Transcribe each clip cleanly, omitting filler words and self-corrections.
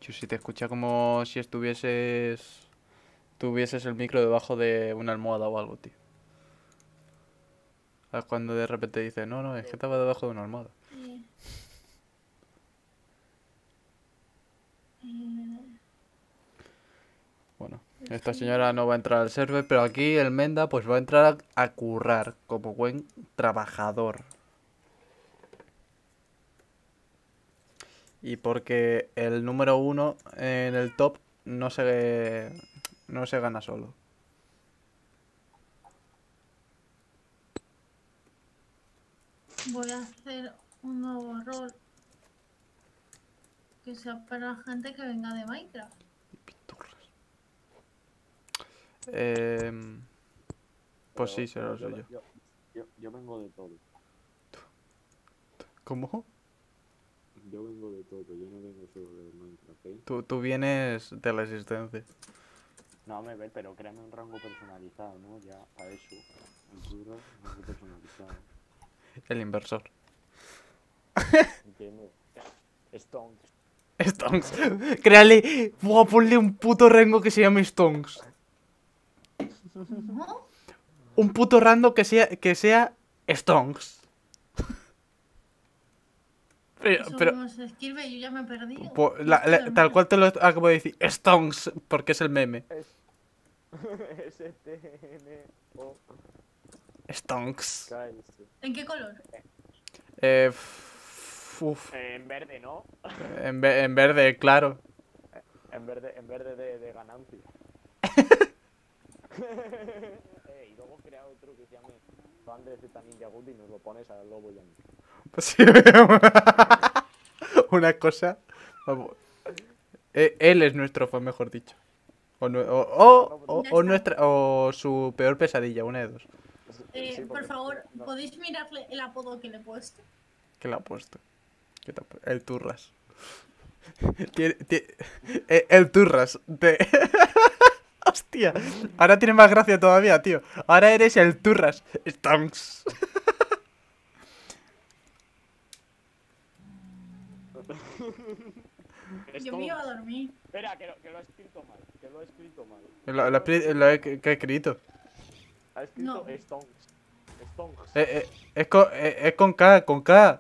Yo sí te escucha como si tuvieses el micro debajo de una almohada o algo, tío. ¿Sabes cuando de repente dice, no, no, es que estaba debajo de una almohada? Eh, eh, Bueno, pues esta sí. señora no va a entrar al server, pero aquí el Menda pues va a entrar a currar como buen trabajador. Y porque el número uno en el top no se gana solo. Voy a hacer un nuevo rol que sea para la gente que venga de Minecraft. Piturras. Em, pues sí, será Pero lo suyo. yo vengo de todo. ¿Cómo? Yo vengo de todo, yo no vengo solo de Minecraft, ¿eh? Tú vienes de la existencia. No, me ve, pero créame un rango personalizado, ¿no? Ya, para eso. El curro, rango personalizado. El inversor. Entiendo. Stonks. Stonks. Créale. Buah, ponle un puto rango que se llame Stonks. ¿No? Un puto rango que sea Stonks. Eso Pero como se escribe, yo ya me he perdido. tal cual te lo acabo de decir. Stonks, porque es el meme. S-T-N-O. Stonks. ¿En qué color? Uf. En verde, ¿no? En verde, claro. En verde de ganancia. Y luego crea otro que se llame Fan de Z Ninja Good y nos lo pones al lobo y a mí. Sí, una cosa. Vamos. Él es nuestro fan, mejor dicho. O su peor pesadilla, una de dos. Sí, Por porque favor, no. ¿podéis mirarle el apodo que le he puesto? ¿Qué le ha puesto? El Turras. El Turras. Hostia. Ahora tiene más gracia todavía, tío. Ahora eres el Turras. Stonks. Yo me iba a dormir. Espera, que lo he escrito mal. Que lo he escrito mal. ¿Qué he escrito? Ha escrito No. Stonks. Stonks. Es con K, con K.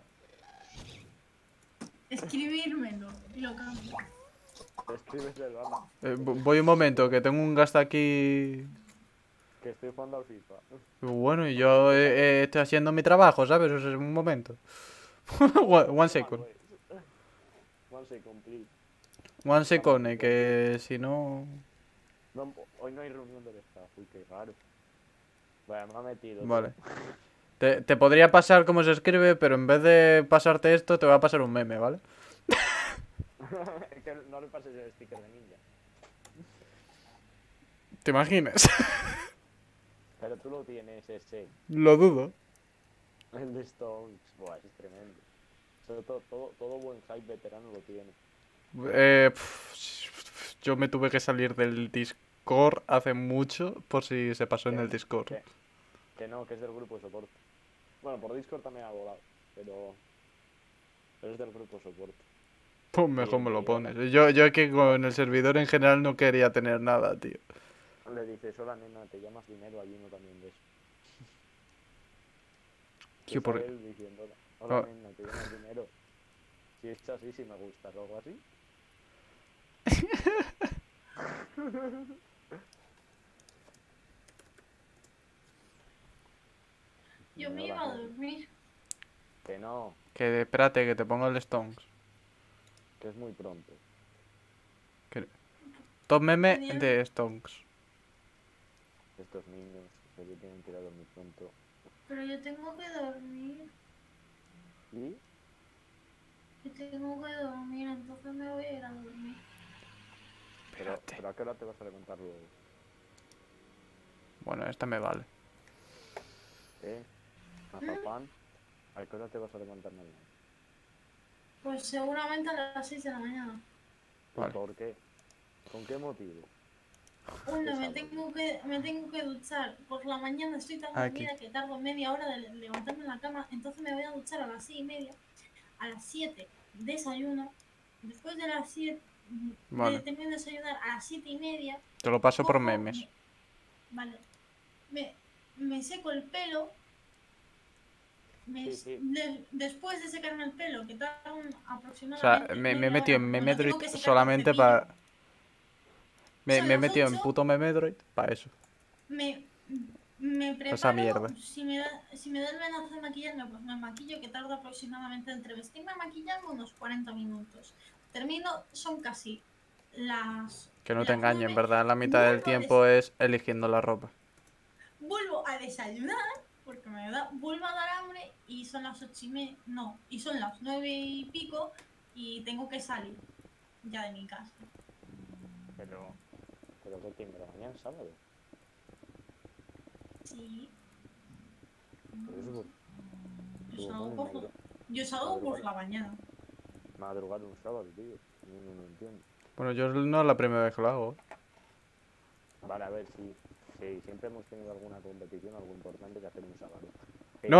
Escribírmelo y lo cambio. Escribes el alma. Voy un momento, que tengo un gasto aquí. Que estoy jugando al FIFA. Bueno, y yo estoy haciendo mi trabajo, ¿sabes? O sea, es un momento. One second. One second, please. One second, que si no... No, hoy no hay reunión del staff. Uy, qué raro. Bueno, me ha metido. Vale. Te podría pasar cómo se escribe, pero en vez de pasarte esto, te voy a pasar un meme, ¿vale? Que no le pases el sticker de ninja. ¿Te imaginas? Pero tú lo tienes ese. Lo dudo. El de Stones. Buah, es tremendo. Todo buen hype veterano lo tiene. Yo me tuve que salir del Discord hace mucho por si se pasó en el Discord. Que no, que es del grupo de soporte. Bueno, por Discord también ha volado, pero es del grupo de soporte. Pues mejor me lo pones. Yo que con el servidor en general no quería tener nada, tío. Le dices, hola nena, te llamas dinero, hay uno también de eso. Tío, por... él diciendo, hola nena, te llamas dinero. Si es así, si me gusta, o algo así. Yo me iba a dormir. Que no, Que espérate, que te pongo el Stones. que es muy pronto. Top meme de Stones. Estos niños se tienen que ir a dormir pronto. Pero yo tengo que dormir. ¿Y? Yo tengo que dormir, entonces me voy a ir a dormir. Pero ¿a qué hora te vas a levantar luego? Bueno, esta me vale. Mazapán, ¿a qué hora te vas a levantar mañana? Pues seguramente a las 6 de la mañana. Vale. ¿Por qué? ¿Con qué motivo? Uno, me tengo que duchar. Por la mañana estoy tan dormida que tardo media hora de levantarme en la cama. Entonces me voy a duchar a las 6:30. A las 7 desayuno. Después de las 7 Vale. Tengo que desayunar a las 7:30. Te lo paso por cojo, memes. Vale. Me seco el pelo. Sí. Después de secarme el pelo, que tarda O sea, aproximadamente me he media metido hora, en porque me lo Memedroid tengo que secar con solamente cepillo. para... Me Son he las metido en 8, puto Memedroid para eso. me Esa preparo. mierda. Si me da el venazo de maquillarme, pues me maquillo, que tarda aproximadamente entre vestirme y maquillarme unos 40 minutos. Termino, son casi Que no te las engañen, 9. ¿verdad? La mitad del tiempo es eligiendo la ropa. Vuelvo a desayunar, porque vuelvo a dar hambre, y son las 8:30, no, y son las 9 y pico, y tengo que salir ya de mi casa. Pero ¿qué tiene? ¿La mañana es sábado? Sí. Pero eso Yo salgo por la mañana. madrugar un sábado, tío. No entiendo. Bueno, yo no es la primera vez que lo hago. Vale, a ver, si siempre hemos tenido alguna competición, algo importante que hacer un sábado. No.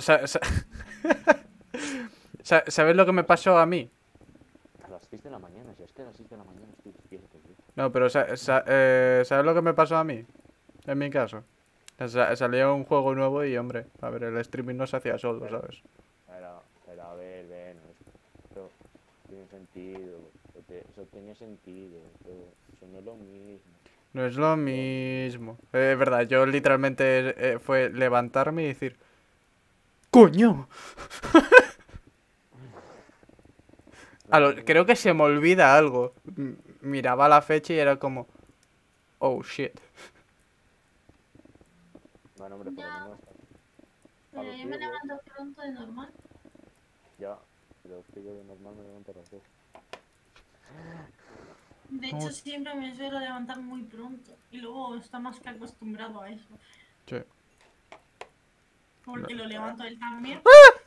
¿Sabes lo que me pasó a mí? A las 6 de la mañana, si es que a las 6 de la mañana estoy despierto, tío. No, pero ¿sabes lo que me pasó a mí? En mi caso. Salía un juego nuevo y, hombre, a ver, el streaming no se hacía solo, ¿sabes? Pero a ver, eso tiene sentido. Eso tiene sentido. Eso no es lo mismo. No es lo mismo. Es verdad, yo literalmente fue levantarme y decir... ¡Coño! Creo que se me olvida algo. Miraba la fecha y era como... Oh, shit. Bueno, hombre, por lo menos... Pero yo me levanto pronto de normal. Ya, pero es que yo de normal me levanto a las 2. De hecho, siempre me suelo levantar muy pronto. Y luego está más que acostumbrado a eso. Sí. Porque lo levanto él también.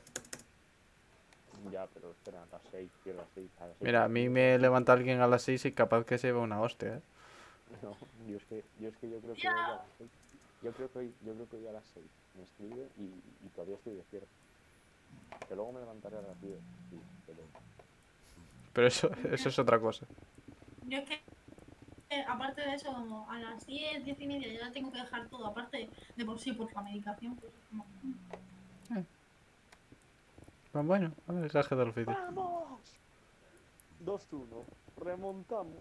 Ya, pero espera, a las 6, tío, a las 6. Mira, a mí me levanta alguien a las 6 y capaz que se lleva una hostia, ¿eh? No, yo creo que hoy a las 6. Yo creo que hoy a las 6 me escribe y todavía estoy despierto. Que luego me levantaré a las 10. Sí, Pero eso es otra cosa. Yo es que, aparte de eso, como a las 10, 10:30 ya tengo que dejar todo. Aparte de por sí, por la medicación, pues como... Bueno, a ver, mensaje del vídeo. ¡Vamos! 2-1. Remontamos.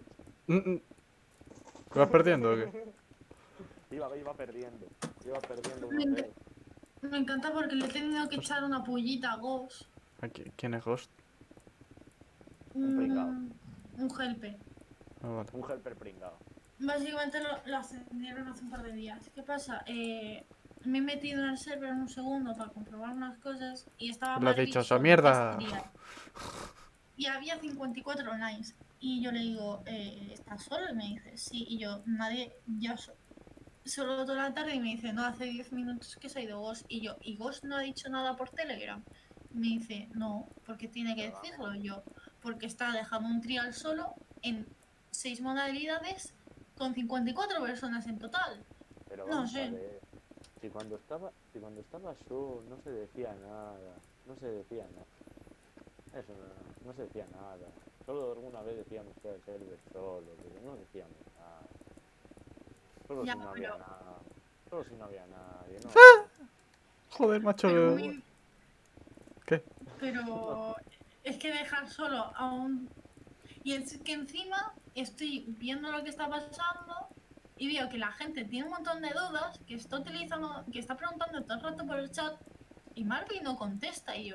¿Vas perdiendo o qué? Iba perdiendo. Iba perdiendo Me, 1-0. me encanta porque le he tenido que echar una pullita a Ghost. ¿Quién es Ghost? Un pringao. Un helper. Ah, vale. Un helper pringao. Básicamente lo ascendieron hace un par de días. ¿Qué pasa? Me he metido en el server un segundo para comprobar unas cosas y estaba Le has dicho, Barbicho ¡esa mierda! y había 54 online. Y yo le digo, ¿estás solo? Y me dice, sí. Y yo, nadie, solo toda la tarde. Y me dice, no, hace 10 minutos que se ha ido Ghost. Y yo, ¿y Ghost no ha dicho nada por Telegram? Y me dice, no, porque tiene que decirlo. Yo, porque está dejando un trial solo en 6 modalidades con 54 personas en total. Pero No vamos sé. a ver. Si cuando estaba yo no se decía nada. No se decía nada. Eso no se decía nada. Solo alguna vez decíamos que era el server solo, pero no decíamos nada. Solo Ya, si no había nada. Solo si no había nadie, ¿no? Joder, macho. ¿Qué? Pero es que dejar solo a un... Y es que encima estoy viendo lo que está pasando y veo que la gente tiene un montón de dudas, que está utilizando, que está preguntando todo el rato por el chat y Marvin no contesta. Y yo,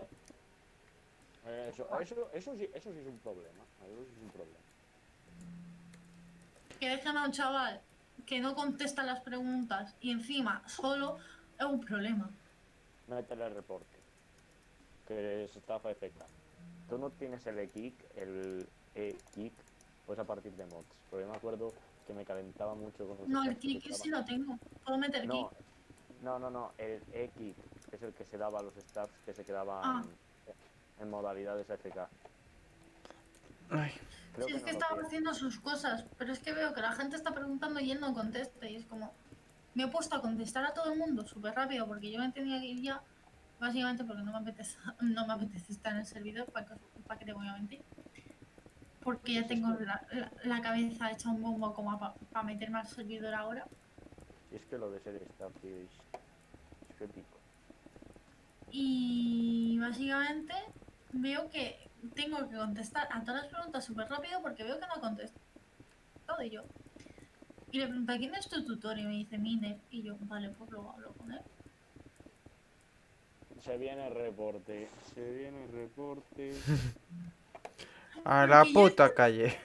Eso sí es un problema. Eso sí es un problema. que dejan a un chaval que no contesta las preguntas y encima solo, es un problema. Métele el reporte. Que es estafa FK. Tú no tienes el e-kick, pues a partir de mods. Porque me acuerdo que me calentaba mucho con los... No, el kick sí lo tengo. ¿Puedo meter kick? No, el e-kick es el que se daba a los staffs que se quedaban en modalidades FK. Sí, es que estaba haciendo sus cosas, pero es que veo que la gente está preguntando y él no contesta y es como... Me he puesto a contestar a todo el mundo súper rápido porque yo me tenía que ir ya, básicamente porque no me apetece estar en el servidor, ¿para qué te voy a mentir? porque ya tengo la cabeza hecha un bombo como para meterme al servidor ahora. Y es que lo de ser staff, tío, es épico. Y básicamente veo que tengo que contestar a todas las preguntas súper rápido porque veo que no contesto. Y yo. Y le pregunto, ¿quién es tu tutor? Y me dice, Miner. Y yo, vale, pues luego hablo con él. Se viene el reporte, se viene el reporte. A la Porque yo, puta calle.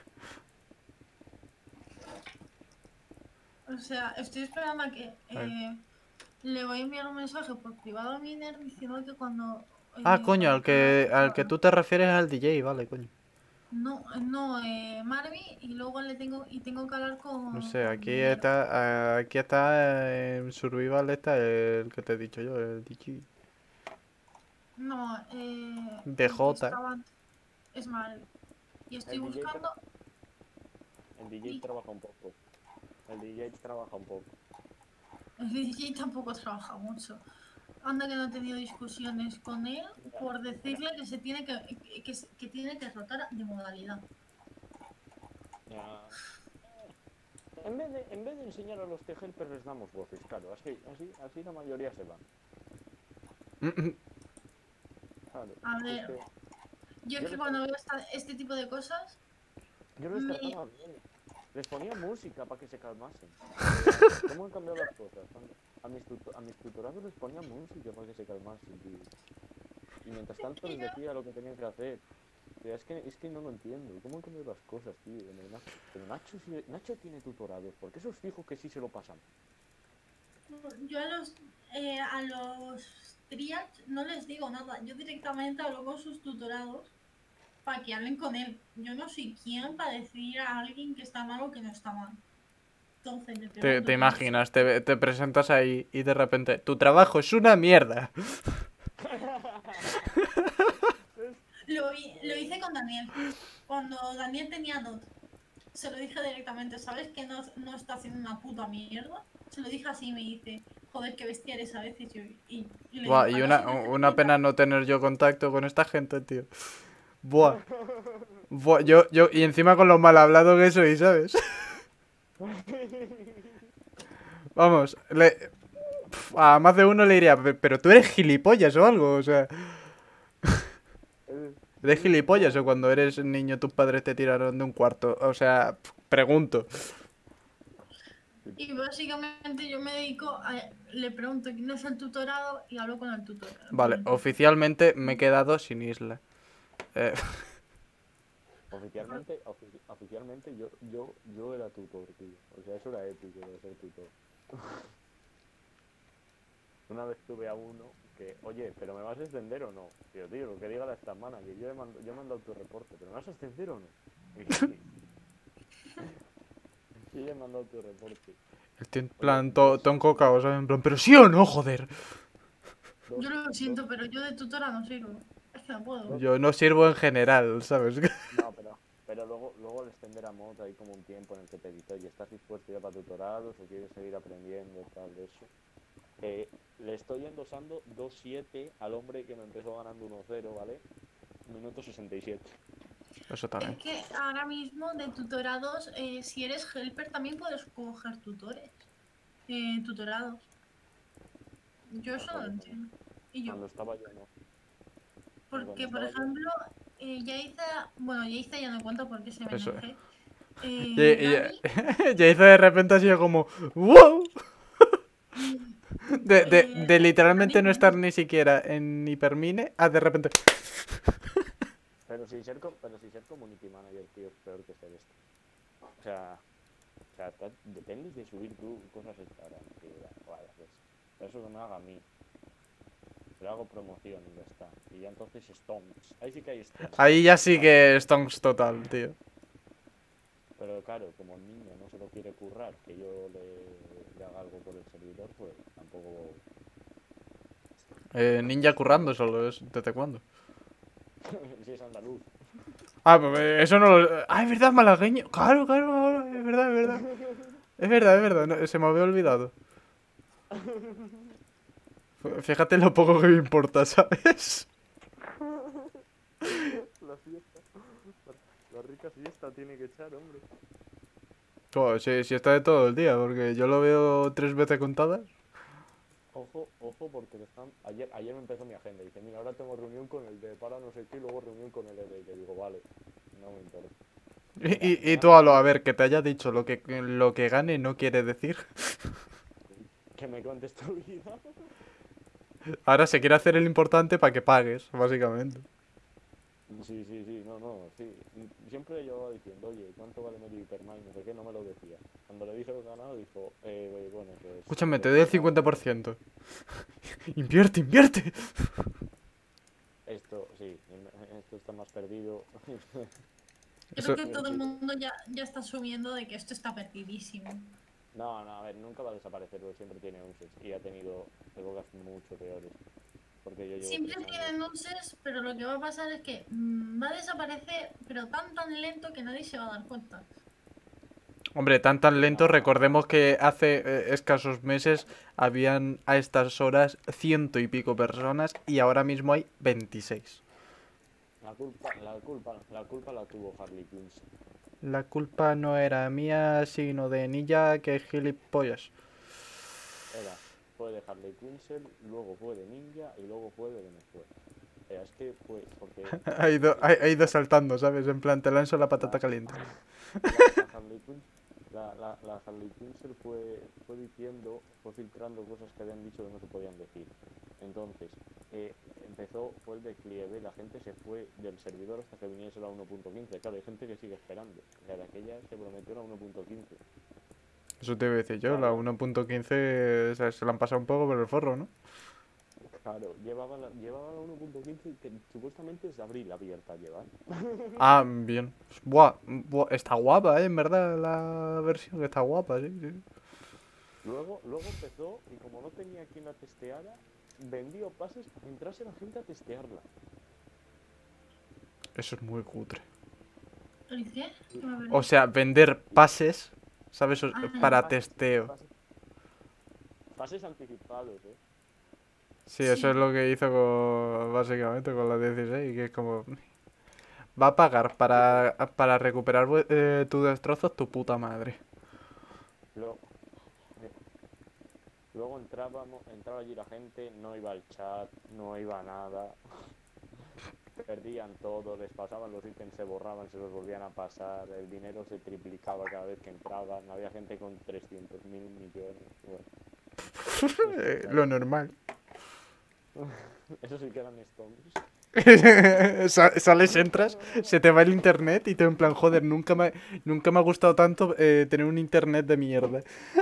o sea, estoy esperando a que Ay. le voy a enviar un mensaje por privado a Miner diciendo que cuando... Ah, coño, cuando al que tú te refieres es al DJ, vale, coño. No, Marvi, y luego tengo que hablar No con, sé, con Miner. aquí está en Survival está el que te he dicho yo, el DJ. No, el que DJ. estaba antes es Marvi. Y estoy El DJ, buscando... el DJ trabaja un poco. El DJ trabaja un poco. El DJ tampoco trabaja mucho. Anda que no he tenido discusiones con él por decirle que se tiene que tiene que rotar de modalidad. Ya. En vez de enseñar a los helpers les damos voces, claro, así la mayoría se van. Claro, A es ver, que yo es yo que les, cuando veo este tipo de cosas, yo les me... trataba bien. Les ponía música para que se calmasen. ¿Cómo han cambiado las cosas? A mis tutorados les ponía música para que se calmasen, tío. Y mientras tanto les decía lo que tenían que hacer. Tío, es que no lo entiendo. ¿Cómo han cambiado las cosas, tío? Pero Nacho tiene tutorados. ¿Por qué esos fijos que sí se lo pasan? Yo a los triads no les digo nada. Yo directamente hablo con sus tutorados para que hablen con él. Yo no soy quien para decir a alguien que está mal o que no está mal. Entonces le pregunto. Te imaginas, te presentas ahí y de repente, tu trabajo es una mierda. Lo hice con Daniel. Cuando Daniel tenía DOT, se lo dije directamente, ¿sabes que no está haciendo una puta mierda? Se lo dije así y me dice, joder, qué bestia eres a veces. Y le Buah, digo, y ¿acaso una necesitas? pena no tener yo contacto con esta gente, tío. Buah. Y encima con lo mal hablado que soy, ¿sabes? Vamos, a más de uno le diría, pero tú eres gilipollas o algo, o sea, ¿eres gilipollas o cuando eres niño tus padres te tiraron de un cuarto? O sea, pregunto. Y básicamente yo me dedico le pregunto quién es el tutorado y hablo con el tutor. Vale, oficialmente me he quedado sin isla. Oficialmente yo era tutor, tío. O sea, eso era épico de ser tutor. Una vez tuve a uno que, oye, ¿pero me vas a extender o no? Tío, lo que diga la esta semana, que yo he mandado tu reporte, ¿pero me vas a extender o no? Y sí. Sí, he mandado tu reporte. El tío en plan, todo encocado, ¿sabes? En plan, pero sí o no, joder. Yo lo siento, pero yo de tutora no sirvo. Es que no puedo. Yo no sirvo en general, ¿sabes? No, pero luego al extender a moto hay como un tiempo en el que te dice, oye, ¿estás dispuesto ya para tutorados o quieres seguir aprendiendo, tal, de eso? Le estoy endosando 2.7 al hombre que me empezó ganando 1-0, ¿vale? Minuto 67. Eso también. Es que ahora mismo de tutorados, si eres helper también puedes coger tutores. Tutorados. Yo eso no lo entiendo. Y yo, Cuando estaba yo no. porque por ejemplo, ya no cuenta porque se me Eso. enojé. Ya hice de repente así como, ¡wow! De literalmente no estar ni siquiera en hipermine a de repente. Pero si ser community manager, tío, es peor que ser esto. O sea dependes de subir tú cosas a Instagram, tío. Vale, pues, eso que me haga a mí. Le hago promoción y ya está. Y ya entonces stonks. Ahí sí que hay stonks. Ahí ya sí que stonks total, tío. Pero claro, como el niño no se lo quiere currar, que yo le haga algo por el servidor, pues tampoco... Ninja currando solo, ¿desde cuándo? Si es andaluz. Ah, pues eso no lo... Ah, es verdad, malagueño. Claro, es verdad, es verdad. Es verdad, no, se me había olvidado. Fíjate lo poco que me importa, ¿sabes? La fiesta. La rica poca siesta tiene que echar, hombre. Joder, si está de todo el día, porque yo lo veo 3 veces contadas. Ojo, ojo, porque ayer me empezó mi agenda. Dice, mira, ahora tengo reunión con el de para no sé qué y luego reunión con el ED. Y le digo, vale, no me interesa. Y tú a ver, que te haya dicho lo que gane no quiere decir. Que me cuentes tu vida. Ahora se quiere hacer el importante para que pagues, básicamente. Sí, no, sí. Siempre le llevaba diciendo, oye, ¿cuánto vale medio Hypermine? No sé qué, no me lo decía. Cuando le dije lo ganado, dijo, bueno, pues... Escúchame, te doy el 50%. Invierte, invierte. Esto, sí, esto está más perdido. Creo que todo el mundo ya está asumiendo de que esto está perdidísimo. No, a ver, nunca va a desaparecer, porque siempre tiene uses y ha tenido épocas mucho peores. Porque yo llevo Siempre 3 años. tienen uses, pero lo que va a pasar es que va a desaparecer, pero tan lento que nadie se va a dar cuenta. Hombre, tan lento, recordemos que hace escasos meses habían a estas horas 100 y pico personas y ahora mismo hay 26. La culpa la tuvo Harley Quinn. La culpa no era mía, sino de Ninja, que es gilipollas. Fue de Harley Quinn, luego fue de Ninja y luego fue de Venezuela. Es que fue porque... Ha ido saltando, ¿sabes? En plan, te lanzo la patata caliente. La Harley Quinn fue diciendo, fue filtrando cosas que habían dicho que no se podían decir. Entonces, fue el declive, la gente se fue del servidor hasta que viniese la 1.15. Claro, hay gente que sigue esperando. O sea, de aquella se prometió la 1.15. Eso te iba a decir yo, la 1.15 se la han pasado un poco por el forro, ¿no? Claro, llevaba la 1.15 que supuestamente es abril abierta lleva. Ah, bien. Buah, está guapa, en verdad, la versión está guapa, sí. Luego empezó y como no tenía quien la testeara, vendió pases para entrarse la gente a testearla. Eso es muy cutre. ¿Qué? O sea, vender pases, ¿sabes? Para Pases, testeo. Pases anticipados, Sí, eso es lo que hizo básicamente con la 16, que es como... Va a pagar para recuperar tus destrozos tu puta madre. Luego entraba allí la gente, no iba al chat, no iba a nada. Perdían todo, les pasaban los ítems, se borraban, se los volvían a pasar, el dinero se triplicaba cada vez que entraban, había gente con 300.000 millones. Bueno. Lo normal. Eso sí que eran stonks. Sales, entras, se te va el internet y te en plan, joder, nunca me ha gustado tanto tener un internet de mierda.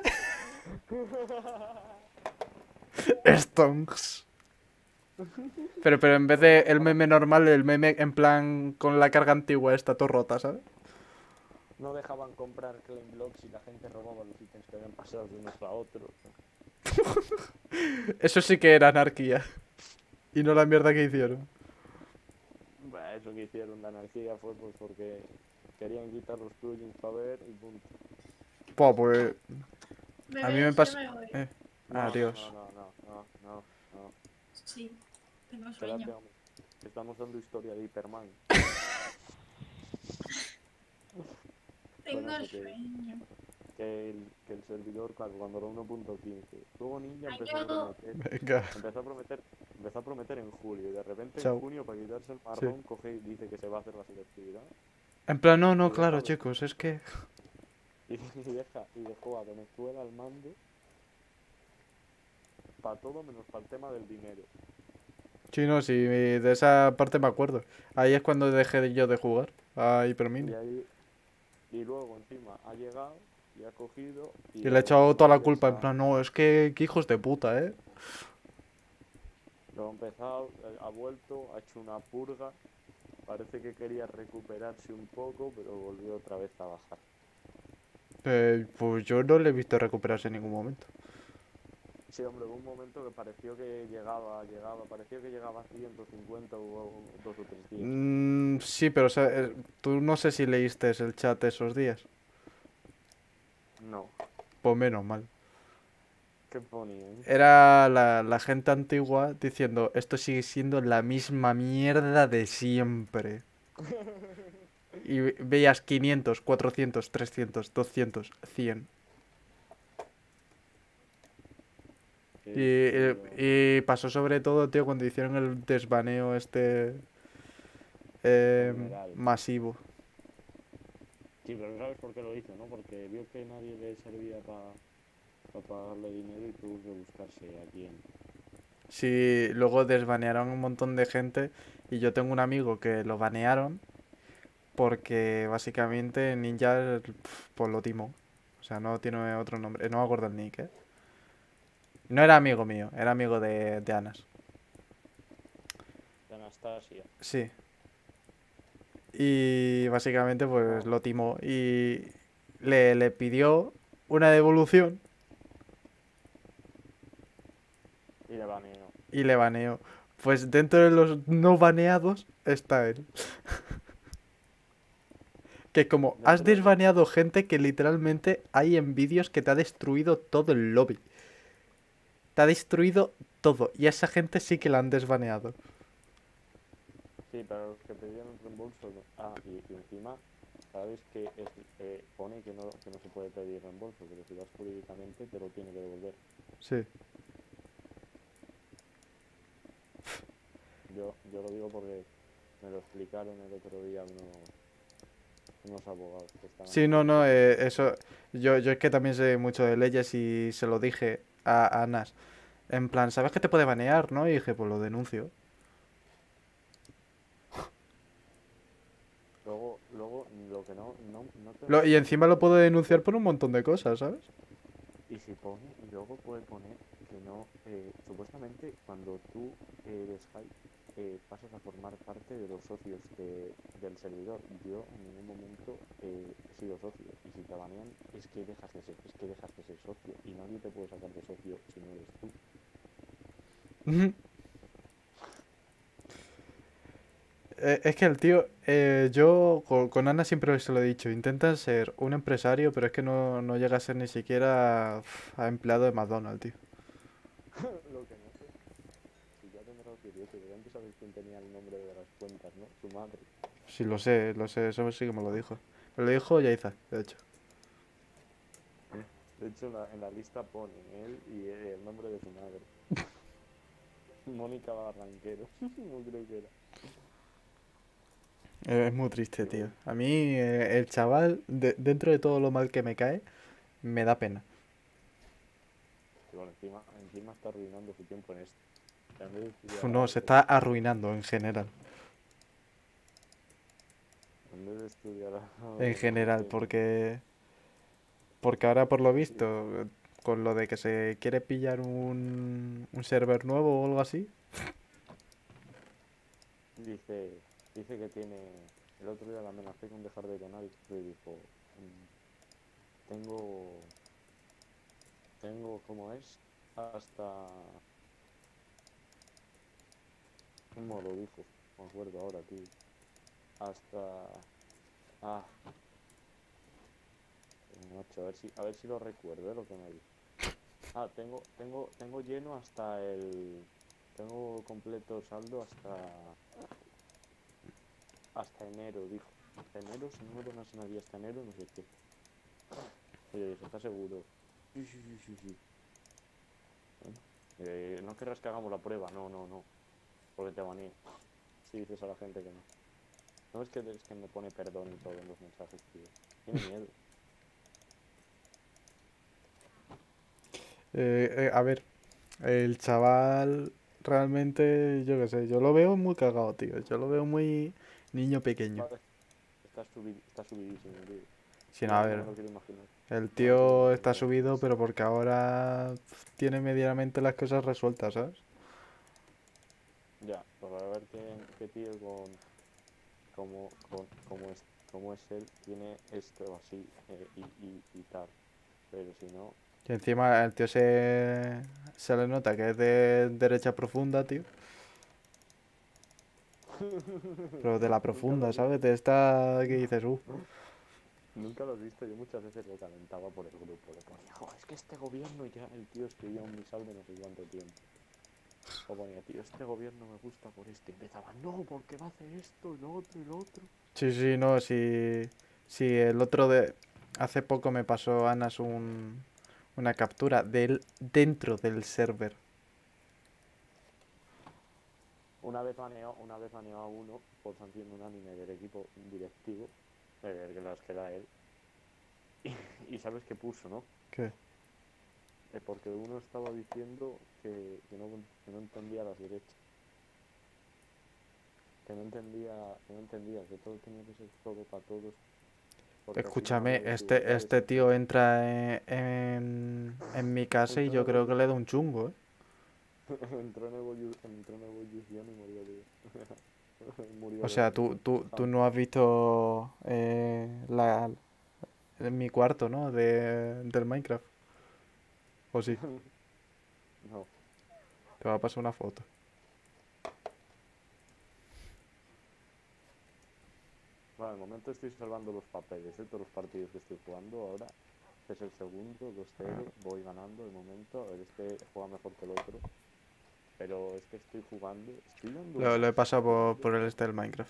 Stonks. Pero en vez de el meme normal, el meme en plan con la carga antigua está todo rota, ¿sabes? No dejaban comprar claim blocks y la gente robaba los ítems que habían pasado de unos a otros. Eso sí que era anarquía. Y no la mierda que hicieron. Bah, eso que hicieron de anarquía fue pues porque querían quitar los plugins para ver y punto. Pues... A mí me pasa... Adiós. No. Sí, tengo sueño. Espérate, hombre. Estamos dando historia de Hyperman. Tengo sueño. Que el servidor, claro, cuando era 1.15. Luego Ninja Venga. empezó a prometer en julio. Y de repente Chao. en junio, para quitarse el marrón, coge y dice que se va a hacer la selectividad. En plan, no, claro, chicos, es que... Y dejó a Venezuela al mando para todo menos para el tema del dinero. Sí, no, sí, de esa parte me acuerdo. Ahí es cuando dejé yo de jugar a Hypermini. Y luego encima ha llegado y ha cogido... Y le he echado toda la culpa, en plan, no, es que hijos de puta, ¿eh? Luego ha empezado, ha vuelto, ha hecho una purga. Parece que quería recuperarse un poco, pero volvió otra vez a bajar. Pues yo no le he visto recuperarse en ningún momento. Sí, hombre, hubo un momento que pareció que pareció que llegaba a 150 o 2 o 3 días. Sí, pero o sea, tú no sé si leíste el chat esos días. No. Pues menos mal. ¿Qué ponían? Era la gente antigua diciendo, esto sigue siendo la misma mierda de siempre. Y veías 500, 400, 300, 200, 100. Y pasó sobre todo, tío, cuando hicieron el desbaneo General. masivo. Sí, pero ¿sabes por qué lo hizo, no? Porque vio que nadie le servía para pagarle dinero y tuvo que buscarse a quién. Sí, luego desbanearon un montón de gente y yo tengo un amigo que lo banearon porque básicamente Ninja pues lo timó. O sea, no tiene otro nombre, no me acuerdo el nick, ¿eh? No era amigo mío, era amigo de Anas. De Anastasia. Sí. Y básicamente pues lo timó y le pidió una devolución Y le baneó. y le baneó. Pues dentro de los no baneados está él. Que es como, has Dentro de- desbaneado gente que literalmente hay en vídeos que te ha destruido todo el lobby. Te ha destruido todo. Y a esa gente sí que la han desbaneado. Sí, para los que pedían reembolso. No. Y encima, sabes que pone que no se puede pedir reembolso, pero si vas jurídicamente te lo tiene que devolver. Sí. Yo lo digo porque me lo explicaron el otro día unos abogados que estaban Sí, no, no, aquí. eso. Yo es que también sé mucho de leyes y se lo dije a Nas. En plan, ¿sabes que te puede banear, no? Y dije, pues lo denuncio. Luego, lo que no te lo Y pone, encima lo puedo denunciar por un montón de cosas, ¿sabes? y luego puede poner que no, supuestamente cuando tú eres high, pasas a formar parte de los socios del servidor. Yo en ningún momento he sido socio, y si te banean es que dejas de ser socio, y nadie te puede sacar de socio si no eres tú. Es que el tío, yo con Ana siempre se lo he dicho, intenta ser un empresario, pero es que no llega a ser ni siquiera a empleado de McDonald's, tío. Lo que no sé, si ya tendrás 18, pero antes sabes quién tenía el nombre de las cuentas, ¿no? Su madre. Sí, lo sé, eso sí que me lo dijo. Me lo dijo Yaiza, de hecho. De hecho, en la lista pone él y el nombre de su madre. Mónica Barranquero, no creo que era. Es muy triste, Y tío. bueno, A mí, el chaval, dentro de todo lo mal que me cae, me da pena. encima está arruinando su tiempo en esto. En vez de Uf, estudiar no, se algo, está arruinando en general. en vez de estudiar En algo, general, porque ahora por lo visto, con lo de que se quiere pillar un server nuevo o algo así. dice, dice que tiene, el otro día la amenacé con dejar de donar y dijo, tengo, ¿cómo es? Hasta, ¿cómo lo dijo? No me acuerdo ahora, tío. Hasta, ah, macho, a ver si lo recuerdo, lo que me dijo. Tengo lleno hasta tengo completo saldo hasta enero, dijo. Hasta enero, si no me donas nadie hasta enero, no sé qué. Oye, ¿estás seguro? Sí, sí, sí, sí, sí. Bueno, no querrás que hagamos la prueba, no, porque te baneé. Si dices a la gente que no. No es que me pone perdón y todo en los mensajes, tío. Tiene miedo. A ver, el chaval realmente, yo qué sé, yo lo veo muy cagado, tío. Yo lo veo muy niño pequeño. Vale, está subidísimo, tío. Sin a No, no me ver, lo quiero imaginar. el No me lo quiero tío está imaginar. subido, pero porque ahora tiene medianamente las cosas resueltas, ¿sabes? Ya, para ver qué tío como es él, tiene esto así y tal. Pero si no, Y encima el tío se le nota que es de derecha profunda, tío. Pero de la nunca lo profunda, has ¿sabes? visto. De esta que dices, Nunca lo has visto. Yo muchas veces lo calentaba por el grupo. Le ponía, "Jo, es que este gobierno ya el tío escribía un misal de no sé cuánto tiempo. O ponía, tío, este gobierno me gusta por esto. Y empezaba, no, porque va a hacer esto, y lo otro, y lo otro. Sí, sí, no, sí. Sí, el otro de. Hace poco me pasó Anas una captura de él dentro del server. Una vez baneó a uno por sanción unánime del equipo directivo, que las que da él. Y sabes qué puso, ¿no? ¿Qué? Porque uno estaba diciendo que no entendía las derechas. Que no entendía que todo tenía que ser todo para todos. Porque así no Escúchame, había desigualdades este entre... tío entra en mi casa y Entró en yo creo que le da evolución, un chungo, ¿eh? entró en evolución y murió, tío. O Murió sea, tú no has visto en mi cuarto, ¿no? Del Minecraft. ¿O sí? No. Te va a pasar una foto. Bueno, de momento estoy salvando los papeles de todos los partidos que estoy jugando ahora. Este es el segundo, 2-0, voy ganando de momento. A ver, este juega mejor que el otro. Pero es que estoy jugando, estoy dando Lo he más pasado comandos. por el este del Minecraft.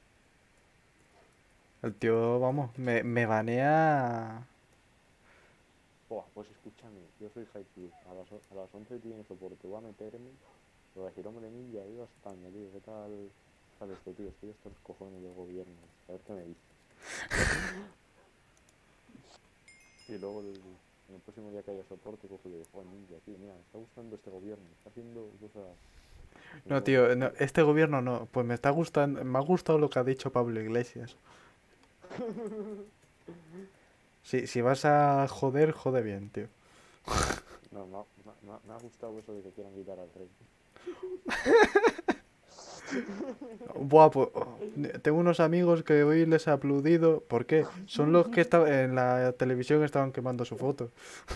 El tío, vamos, me banea. Buah, pues escúchame, yo soy Haikyuu. A las 11 tiene soporte, voy a meterme. Voy a decir, hombre, ninja, viva España, tío. ¿Qué tal esto, tío? Estoy hasta los cojones del gobierno. A ver qué me dice. Y luego en el próximo día que haya soporte, cojo y le digo, joder, ninja, tío, mira, me está gustando este gobierno. Está haciendo cosas. Y No, luego, tío, no, este gobierno no. Pues me está gustando, me ha gustado lo que ha dicho Pablo Iglesias. Si vas a joder, jode bien, tío. no, me ha gustado eso de que quieran quitar al rey. Buah, pues, tengo unos amigos que hoy les he aplaudido. ¿Por qué? Son los que estaban en la televisión estaban quemando su foto.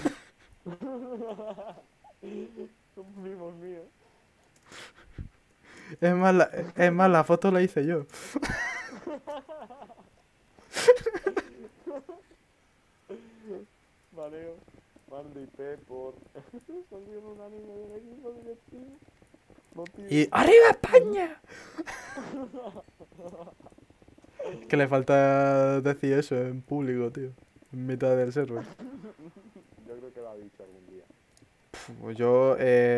Son primos míos. Es más, la foto la hice yo. Mareo, Mando y P por sanción unánime del equipo directivo. Y Motivo. ¡Arriba España! Que le falta decir eso en público, tío. En mitad del server. Yo creo que lo ha dicho algún día. Pues yo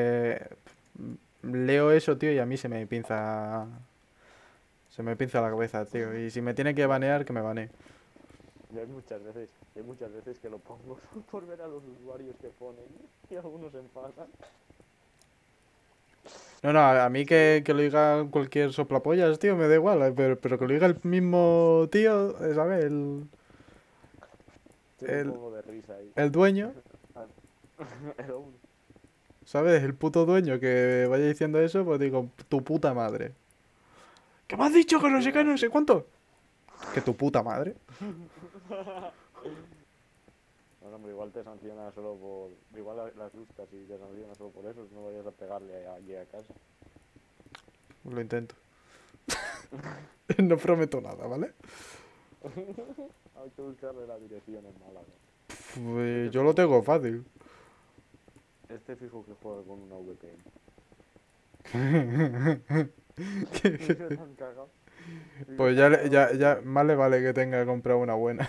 leo eso, tío, y a mí se me pinza. Se me pinza la cabeza, tío. Y si me tiene que banear, que me banee. Yo hay muchas veces que lo pongo por ver a los usuarios que ponen y algunos se enfadan. No, no, a mí que lo diga cualquier soplapollas, tío, me da igual. Pero que lo diga el mismo tío, ¿sabes? Tiene un El, poco de risa ahí. el dueño, El hombre. ¿sabes? El puto dueño que vaya diciendo eso, pues digo, tu puta madre. ¿Qué me has dicho que no sé qué, no sé cuánto? Que tu puta madre. No, hombre, igual te sanciona solo por... Igual la asustas y te sanciona solo por eso, no vayas a pegarle allí a casa. Lo intento. No prometo nada, ¿vale? Hay que buscarle la dirección en Málaga. Pues yo lo tengo fácil. Este fijo que juega con una VPN. Yo tan cagado. Pues ya, más le vale que tenga que comprar una buena.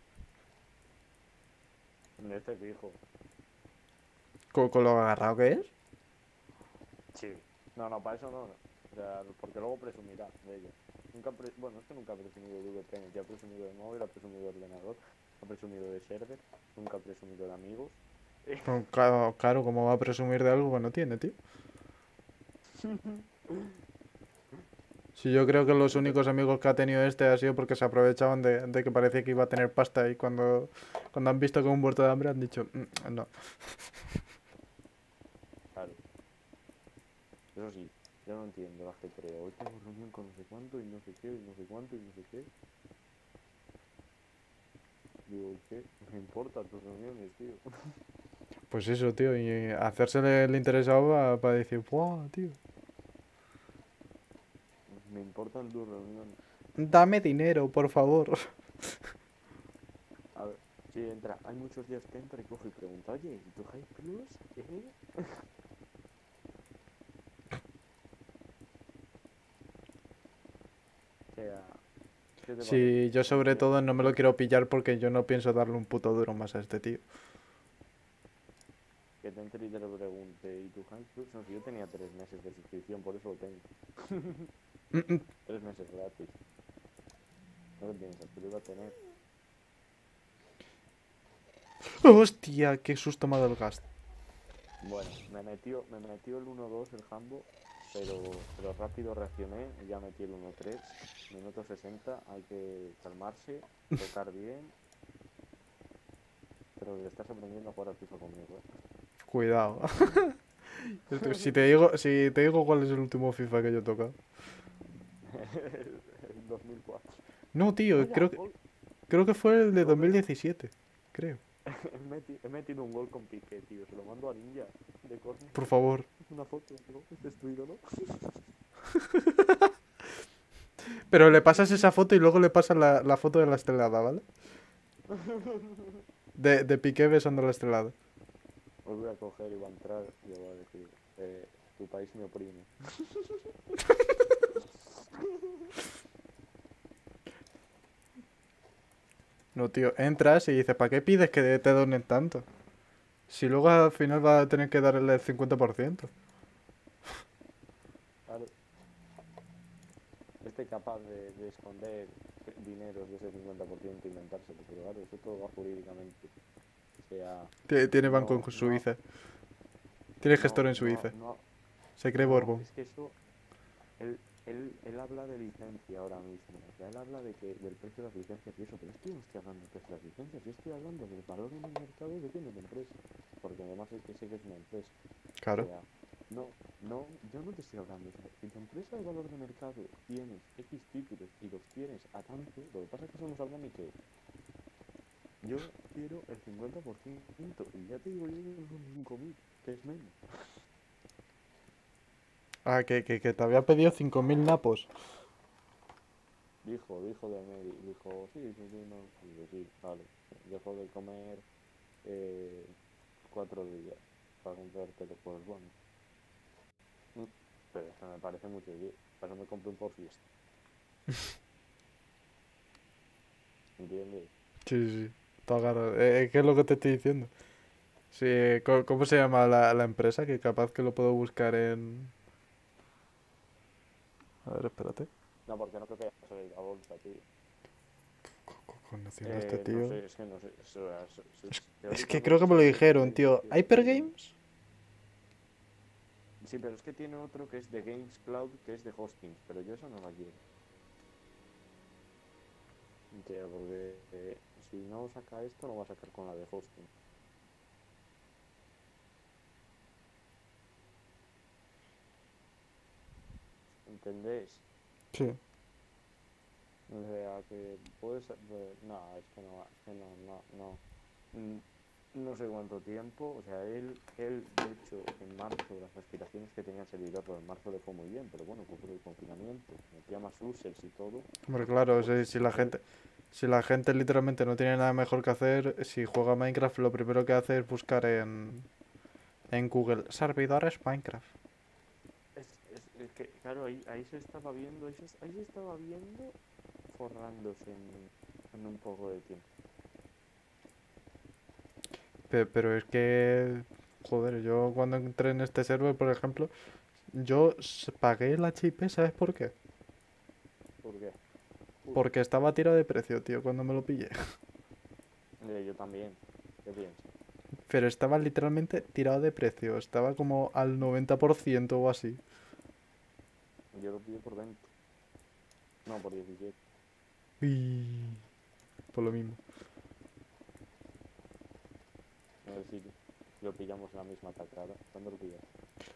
Este fijo. Con lo agarrado que es. Sí. No, para eso no. O sea, porque luego presumirá de ella. Bueno, es que nunca ha presumido de VPN. Ya ha presumido de móvil, ha presumido de ordenador, ha presumido de server, nunca ha presumido de amigos. Pues claro, como va a presumir de algo que no tiene, tío. Si yo creo que los únicos amigos que ha tenido este ha sido porque se aprovechaban de que parecía que iba a tener pasta y cuando han visto que un muerto de hambre han dicho, no. Claro. Eso sí, yo no entiendo la gente. Hoy tengo reunión con no sé cuánto y no sé qué, y no sé cuánto y no sé qué. Digo, ¿qué? Me importan tus reuniones, tío. Pues eso, tío, y hacérsele el interesado para decir, ¡buah, tío! Me importan tus reuniones. Dame dinero, por favor. A ver, sí, entra. Hay muchos días que entra y coge y pregunta, oye, ¿y tu High Plus? O sea, ¿Qué te parece? Sí, yo sobre Confía. todo no me lo quiero pillar porque yo no pienso darle un puto duro más a este tío. Que te entre y te lo pregunte. ¿Y tu Hank Plus? No, si yo tenía 3 meses de suscripción, por eso lo tengo. Mm, mm. 3 meses gratis. No lo piensas, pero iba a tener. Hostia, qué susto me ha dado el gas. Bueno, me metió el 1-2 el Hambo, pero rápido reaccioné y ya metí el 1-3. Minuto 60, hay que calmarse, tocar bien. Pero que estás aprendiendo a jugar al FIFA conmigo, Cuidado. Si te digo cuál es el último FIFA que yo he tocado. El 2004. No, tío, Vaya, gol. creo que fue el de Joder, 2017. Creo. he metido un gol con Piqué, tío. Se lo mando a Ninja de córner. Por favor. Una foto, ¿no? Este es tu ídolo. Pero le pasas esa foto y luego le pasas la foto de la estelada, ¿vale? De Piqué besando la estelada. Os voy a coger y va a entrar y le voy a decir, tu país me oprime. No, tío, entras y dices, ¿para qué pides que te donen tanto? Si luego al final vas a tener que darle el 50%. Claro, este capaz de esconder dineros de ese 50% e inventárselo, pero claro, eso todo va jurídicamente. O sea, Tiene banco en no, Suiza. Tiene gestor en no, Suiza. no, Se cree no, Borbón. es que eso, él habla de licencia ahora mismo, o sea, él habla del precio de las licencias y eso, pero es que yo no estoy hablando del precio de las licencias, yo estoy hablando del valor en el mercado que tiene la empresa, porque además es que sé que es una empresa, o Claro. sea, yo no te estoy hablando, o sea, si tu empresa de valor de mercado tienes X títulos y los tienes a tanto, lo que pasa es que somos hablando que yo quiero el 50% y ya te digo yo que son 5.000, que es menos. Ah, que te había pedido 5.000 napos. Dijo de Mary, dijo, sí, no, y digo, sí, vale, dejo de comer 4 días para comprártelo por el bono. Pero eso me parece mucho, tío, para eso me compro un por fiesta. ¿Entiendes? Sí, sí. Te agarras. ¿Qué es lo que te estoy diciendo? Sí, ¿cómo se llama la empresa? Que capaz que lo puedo buscar en... A ver, espérate. No, porque no creo que haya salido la bolsa, tío. Conociendo a este No tío. sé, es que no sé. Es que creo que me lo dijeron, tío. ¿Hyper Games? Sí, pero es que tiene otro que es de Games Cloud, que es de hostings, pero yo eso no la quiero. Tío, porque si no saca esto, lo va a sacar con la de hosting. ¿Entendéis? Sí. O sea, que puedes... no, es que no. No sé cuánto tiempo, o sea, él de hecho en marzo las aspiraciones que tenía el servidor en marzo le fue muy bien, pero bueno, fue por el confinamiento, metía más users y todo. Hombre, claro, Pues si la gente... Si la gente literalmente no tiene nada mejor que hacer, si juega a Minecraft, lo primero que hace es buscar en Google servidores Minecraft. es que, claro, ahí se estaba viendo, ahí se estaba viendo forrándose en un poco de tiempo. Pero es que, joder, yo cuando entré en este server, por ejemplo, pagué el HP, ¿sabes por qué? ¿Por qué? Porque estaba tirado de precio, tío, cuando me lo pillé. Yo también, ¿qué piensas? Pero estaba literalmente tirado de precio, estaba como al 90% o así. Yo lo pillé por 20, no, por 17. Y... Por lo mismo. En el sitio. Lo pillamos en la misma tacada. ¿Cuándo lo pillas?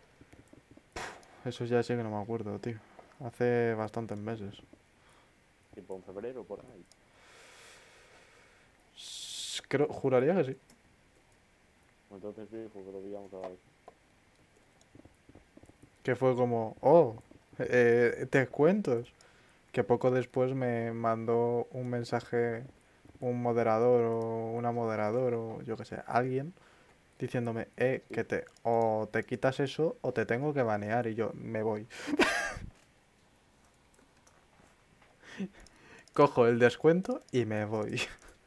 Eso ya sí que no me acuerdo, tío. Hace bastantes meses. Tipo en febrero, por ahí. Juraría que sí. Entonces dijo que lo pillamos a la vez. Que fue como, oh, descuentos. Que poco después me mandó un mensaje un moderador o una moderador o yo que sé, alguien diciéndome, que o te quitas eso o te tengo que banear y yo me voy. cojo el descuento y me voy.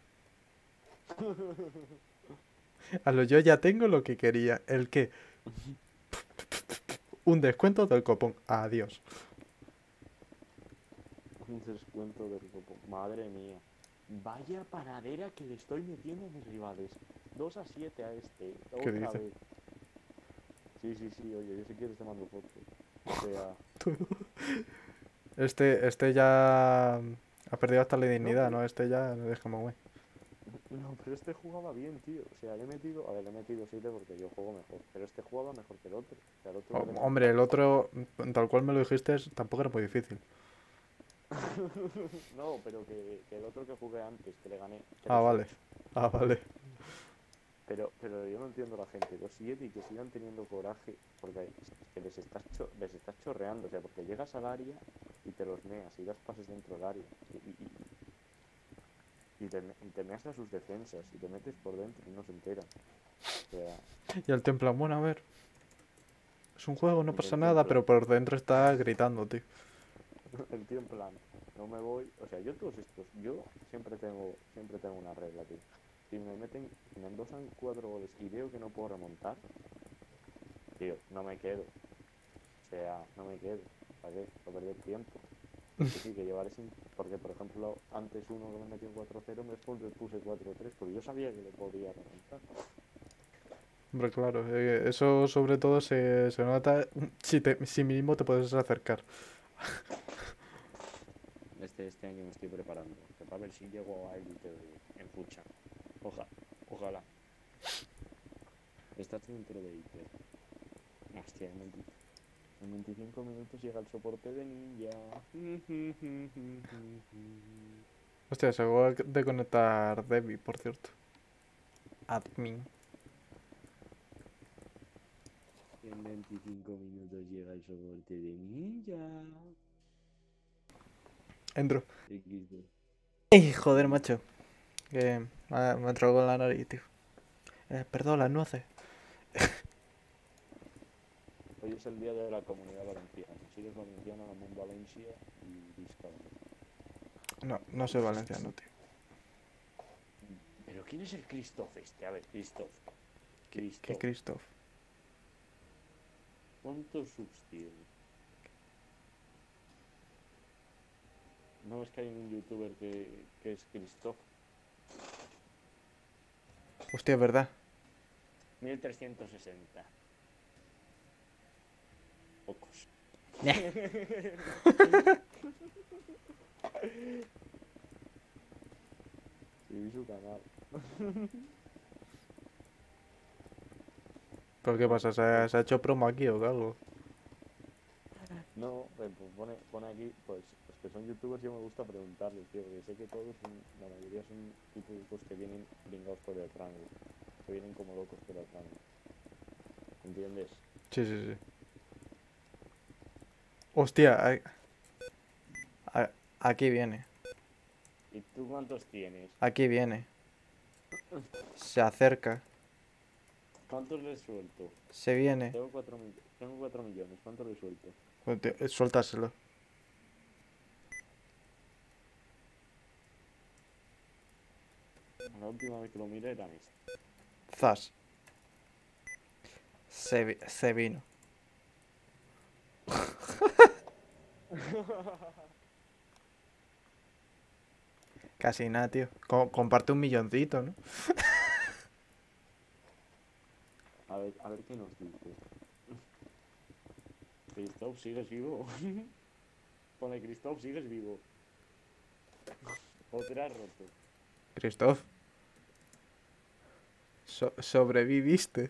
A lo yo ya tengo lo que quería. ¿El qué? Un descuento del copón. Adiós. Un descuento del grupo. Madre mía. Vaya panadera que le estoy metiendo a mis rivales. 2-7 a este. ¿Qué Otra dice? vez. Sí, oye, yo si quieres te mando foto. O sea, Este ya ha perdido hasta la dignidad, pero- ¿no? Este ya es como, güey. no, pero este jugaba bien, tío. O sea, le he metido, a ver, le he metido 7 porque yo juego mejor. Pero este jugaba mejor que el otro. O sea, el otro le tenía Hombre, el empate. otro, tal cual me lo dijiste, tampoco era muy difícil. No, pero que el otro que jugué antes, que le gané Ah, 3-8. vale. Ah, vale. Pero yo no entiendo a la gente, 2-7 y que sigan teniendo coraje, porque es que les estás chorreando, o sea, porque llegas al área y te los meas y das pases dentro del área y te meas a sus defensas y te metes por dentro y no se enteran. O sea, Y el tío en plan, bueno, a ver. Es un juego, no y pasa el tío en nada, pero plan, por dentro está gritando, tío. el tío en plan, no me voy, o sea, yo todos estos, yo siempre tengo una regla, tío. Si me endosan 4 goles y veo que no puedo remontar, tío, no me quedo. O sea, no me quedo. ¿Para qué? Para perder tiempo. Sí, que llevaré sin... Porque, por ejemplo, antes uno que me metió un 4-0, después le puse 4-3, porque yo sabía que le podía remontar. Hombre, claro, eso sobre todo se nota si mínimo te puedes acercar. Este año me estoy preparando, que para ver si llego a élite en fucha. Ojalá. Estás dentro de élite. Hostia, en 25 minutos llega el soporte de ninja. Hostia, se acaba de conectar Debbie, por cierto. Admin. En 25 minutos llega el soporte de ninja. Entro. XD. ¡Ey, joder, macho! Que me tragó en la nariz, tío. Perdón, las nueces. Hoy es el día de la Comunidad Valenciana. Si eres valenciano, en Valencia y Vizcaya. No, no soy valenciano, tío. ¿Pero quién es el Christoph este? A ver, Christoph. ¿Qué Christoph. Christoph? ¿Cuántos subs tiene? No es que hay un youtuber que es Christoph. Hostia, es verdad. 1360. Pocos. Sí, su canal. ¿Pero qué pasa? ¿Se ha hecho promo aquí o qué algo? No, pues pone aquí, pues los que son youtubers yo me gusta preguntarles, tío, porque sé que todos, la mayoría son youtubers que vienen brincados por el rango, que vienen como locos por el rango, ¿entiendes? Sí, sí, sí. Hostia, aquí viene. ¿Y tú cuántos tienes? Aquí viene. Se acerca. ¿Cuántos le suelto? Se viene. Tengo 4 millones, ¿cuántos le suelto? Suéltaselo. La última vez que lo miré eran estos. Zas. Se vino. Casi nada, tío. Comparte un milloncito, ¿no? A ver qué nos dice. Christoph, ¿sigues vivo? Pone Christoph, ¿sigues vivo? O te has roto. Christoph. Sobreviviste.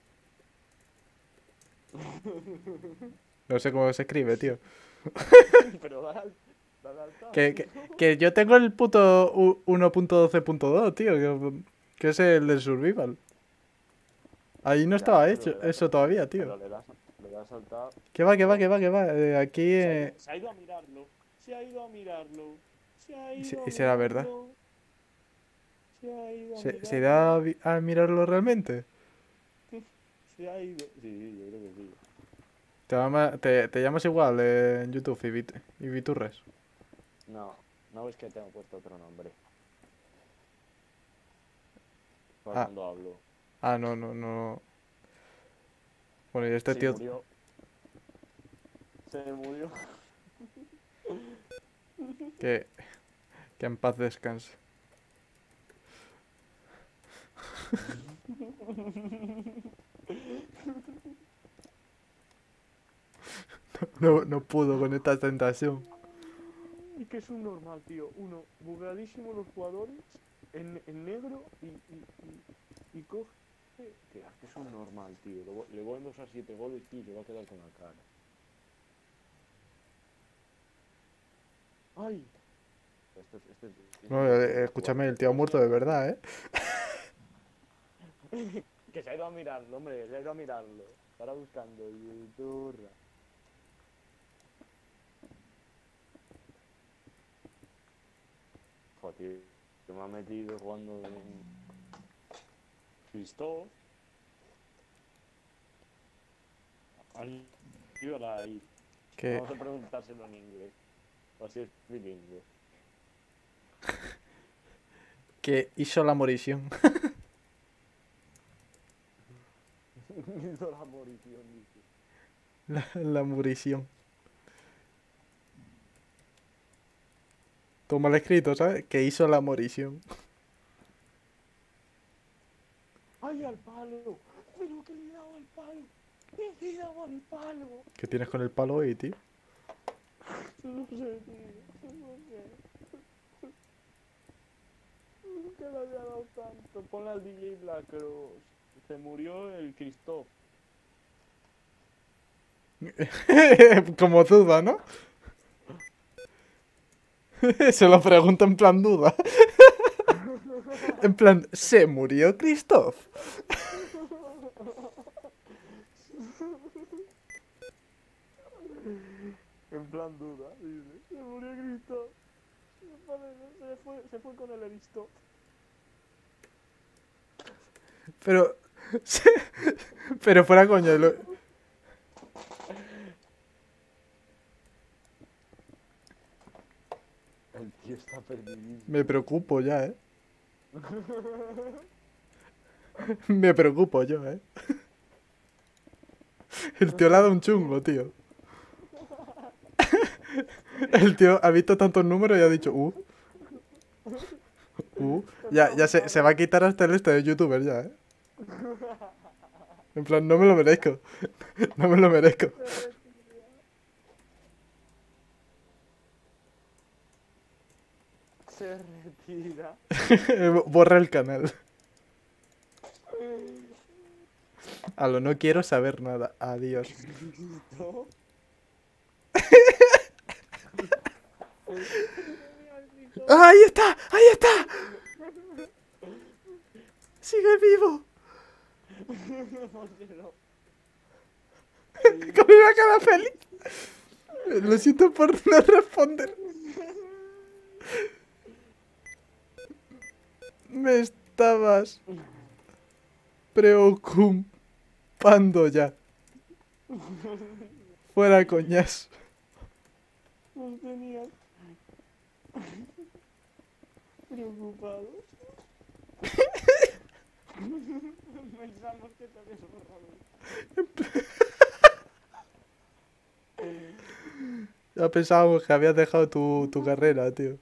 No sé cómo se escribe, tío. Pero dale al tab. Que yo tengo el puto 1.12.2, tío. Que es el del survival. Ahí no Ya, estaba pero hecho le das eso al- todavía, Pero tío. le das al tab. Que va. Aquí Se ha ido a mirarlo. Se ha ido a mirarlo. Se ha Sí, ido a será verdad. mirarlo. Se ha ido a ¿Se mirarlo. da a mirarlo realmente? Se ha ido. Sí, yo creo que sí. Te llamas igual en YouTube y Viturres. No, No ves que tengo puesto otro nombre. Ah. Cuando hablo. Ah, no, no, no. Bueno, y este Sí, tío murió. Se murió. que en paz descanse. No pudo con esta tentación. Y que es un normal, tío. Uno, bugadísimo los jugadores, en negro y coge. Tío, es que es un normal, tío. Le voy a endosar 7 goles, tío, y se va a quedar con la cara. ¡Ay! No, escúchame, el tío ha muerto de verdad, ¿eh? Que se ha ido a mirarlo, hombre, se ha ido a mirarlo. Estará buscando YouTube. Joder, que me ha metido jugando en Cristo. Ayúdala ahí. Que, Vamos a preguntárselo en inglés. O si es bilingüe. que hizo la morición. Hizo la morición, dice. La morición. Todo mal escrito, ¿sabes? Que hizo la morición. ¡Ay, al palo! ¡Pero que le he dado al palo! ¡Que le he dado al palo! ¿Qué tienes con el palo hoy, tío? No sé, tío. No sé. Que le había dado tanto. Ponle al DJ Black Cross. Se murió el Christoph. Como duda, ¿no? Se lo pregunto en plan duda. En plan, ¿se murió Christoph? En plan duda, dice. Se murió Christoph. Se fue con el Aristo. Pero... Pero fuera coño. El tío está perdidísimo. Me preocupo ya, ¿eh? Me preocupo yo, ¿eh? El tío le ha dado un chungo, tío. El tío ha visto tantos números y ha dicho, ya se va a quitar hasta el este de youtuber ya, ¿eh? En plan, no me lo merezco. No me lo merezco. Se retira. Borra el canal. A lo no quiero saber nada. Adiós. ¿No? ¡Ah, ahí está! ¡Ahí está! ¡Sigue vivo! Con una cara feliz. Lo siento por no responder. Me estabas preocupando ya. Fuera coñas. Nos tenías preocupados. Pensamos que te habías borrado. Ya pensábamos que habías dejado tu carrera, tío.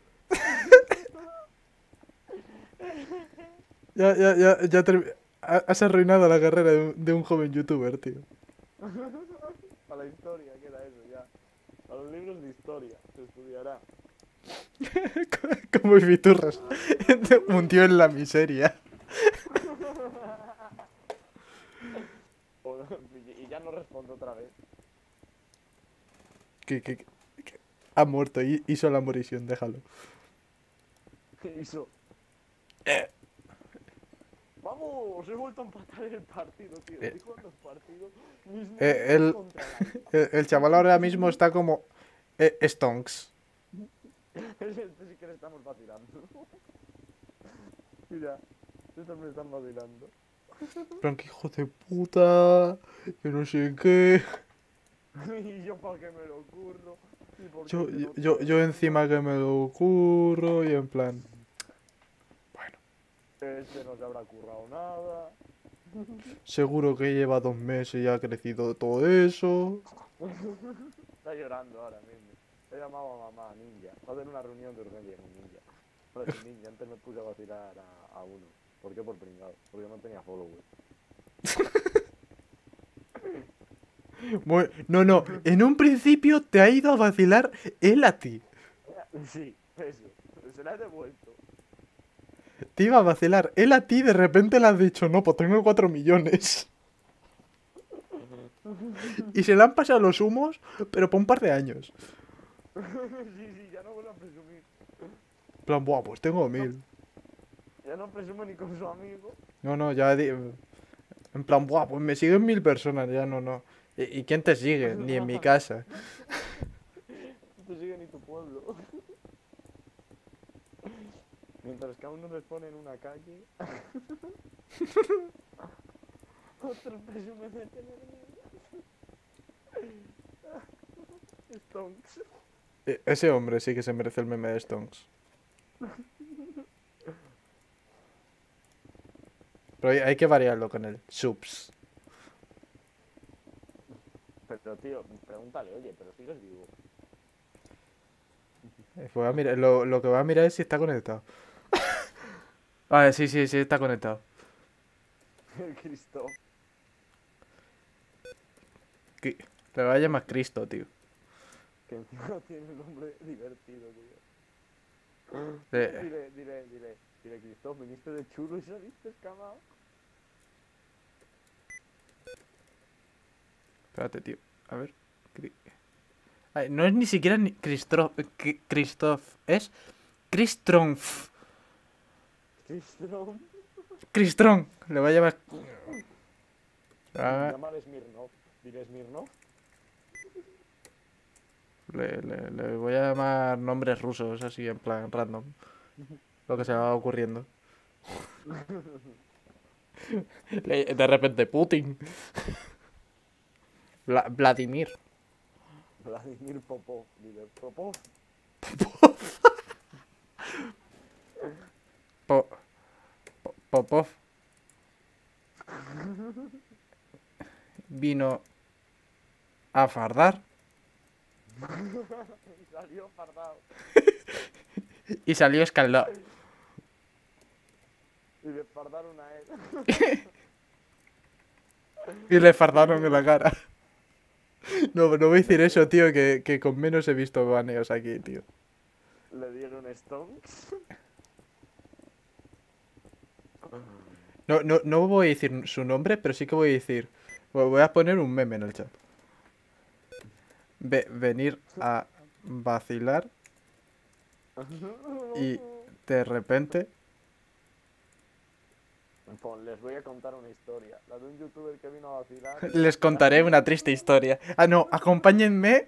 Has arruinado la carrera de un joven youtuber, tío. Para la historia, que era eso ya. Para los libros de historia se estudiará. Como Ibiturras. Hundió en la miseria. Y ya no respondo otra vez. Que ha muerto, hizo la morición, déjalo. Hizo. Vamos, he vuelto a empatar el partido, tío. Estoy jugando el partido. El chaval ahora mismo está como... Stonks. Este sí que le estamos vacilando. Mira, estos me están vacilando. Plan, que hijo de puta. Que no sé qué. Y yo para que me lo curro. ¿Y por qué Yo, que no yo encima que me lo curro y en plan... Bueno, Este no se habrá currado nada. seguro que lleva 2 meses y ha crecido todo eso. Está llorando ahora mismo. He llamado a mamá, Ninja. Va a hacer una reunión de urgencia con Ninja. Hola, soy Ninja. Antes me puse a vacilar a uno. ¿Por qué? Por pringado. Porque no tenía followers. No, en un principio te ha ido a vacilar él a ti. Sí, eso. Se la he devuelto. Te iba a vacilar él a ti y de repente le has dicho, no, pues tengo 4 millones. Y se le han pasado los humos, pero por un par de años. Sí, ya no vuelvo a presumir. En plan, buah, pues tengo 1000. Ya no presumo ni con su amigo. No, ya... En plan, buah, pues me siguen 1000 personas, ya no. ¿Y quién te sigue? Ni en mi casa. No te sigue ni tu pueblo. Mientras que a uno les pone en una calle. Otros presumen de tener Stonks. Ese hombre sí que se merece el meme de Stonks. Pero hay que variarlo con el subs. Pero tío, pregúntale, oye, pero sigues vivo. Voy a mirar, lo que voy a mirar es si está conectado. Vale, sí, está conectado. Cristo. Le voy a llamar Cristo, tío. Que encima tiene un nombre divertido, tío. Eh, Dile, Cristo, viniste de chulo y saliste escamado. Espérate, tío. A ver. Ay, no es ni siquiera ni Christoph. Es Kristronf. Cristo. Cristron. Le voy a llamar... Ah, Llámale Smirnov. Dile Smirnov. le voy a llamar nombres rusos, así en plan random. Lo que se me va ocurriendo. De repente, Putin. Vladimir. Vladimir Popov. Dile Popov. Popov. Vino a fardar. Y salió fardado. Y salió escaldado. Y le fardaron a él. Y le fardaron en la cara. No voy a decir eso, tío, que con menos he visto baneos aquí, tío. Le dieron Stonks. No voy a decir su nombre, pero sí que voy a decir... Voy a poner un meme en el chat. Venir a vacilar y de repente... Les voy a contar una historia. La de un youtuber que vino a vacilar. Les contaré una triste historia. Ah, no, acompáñenme.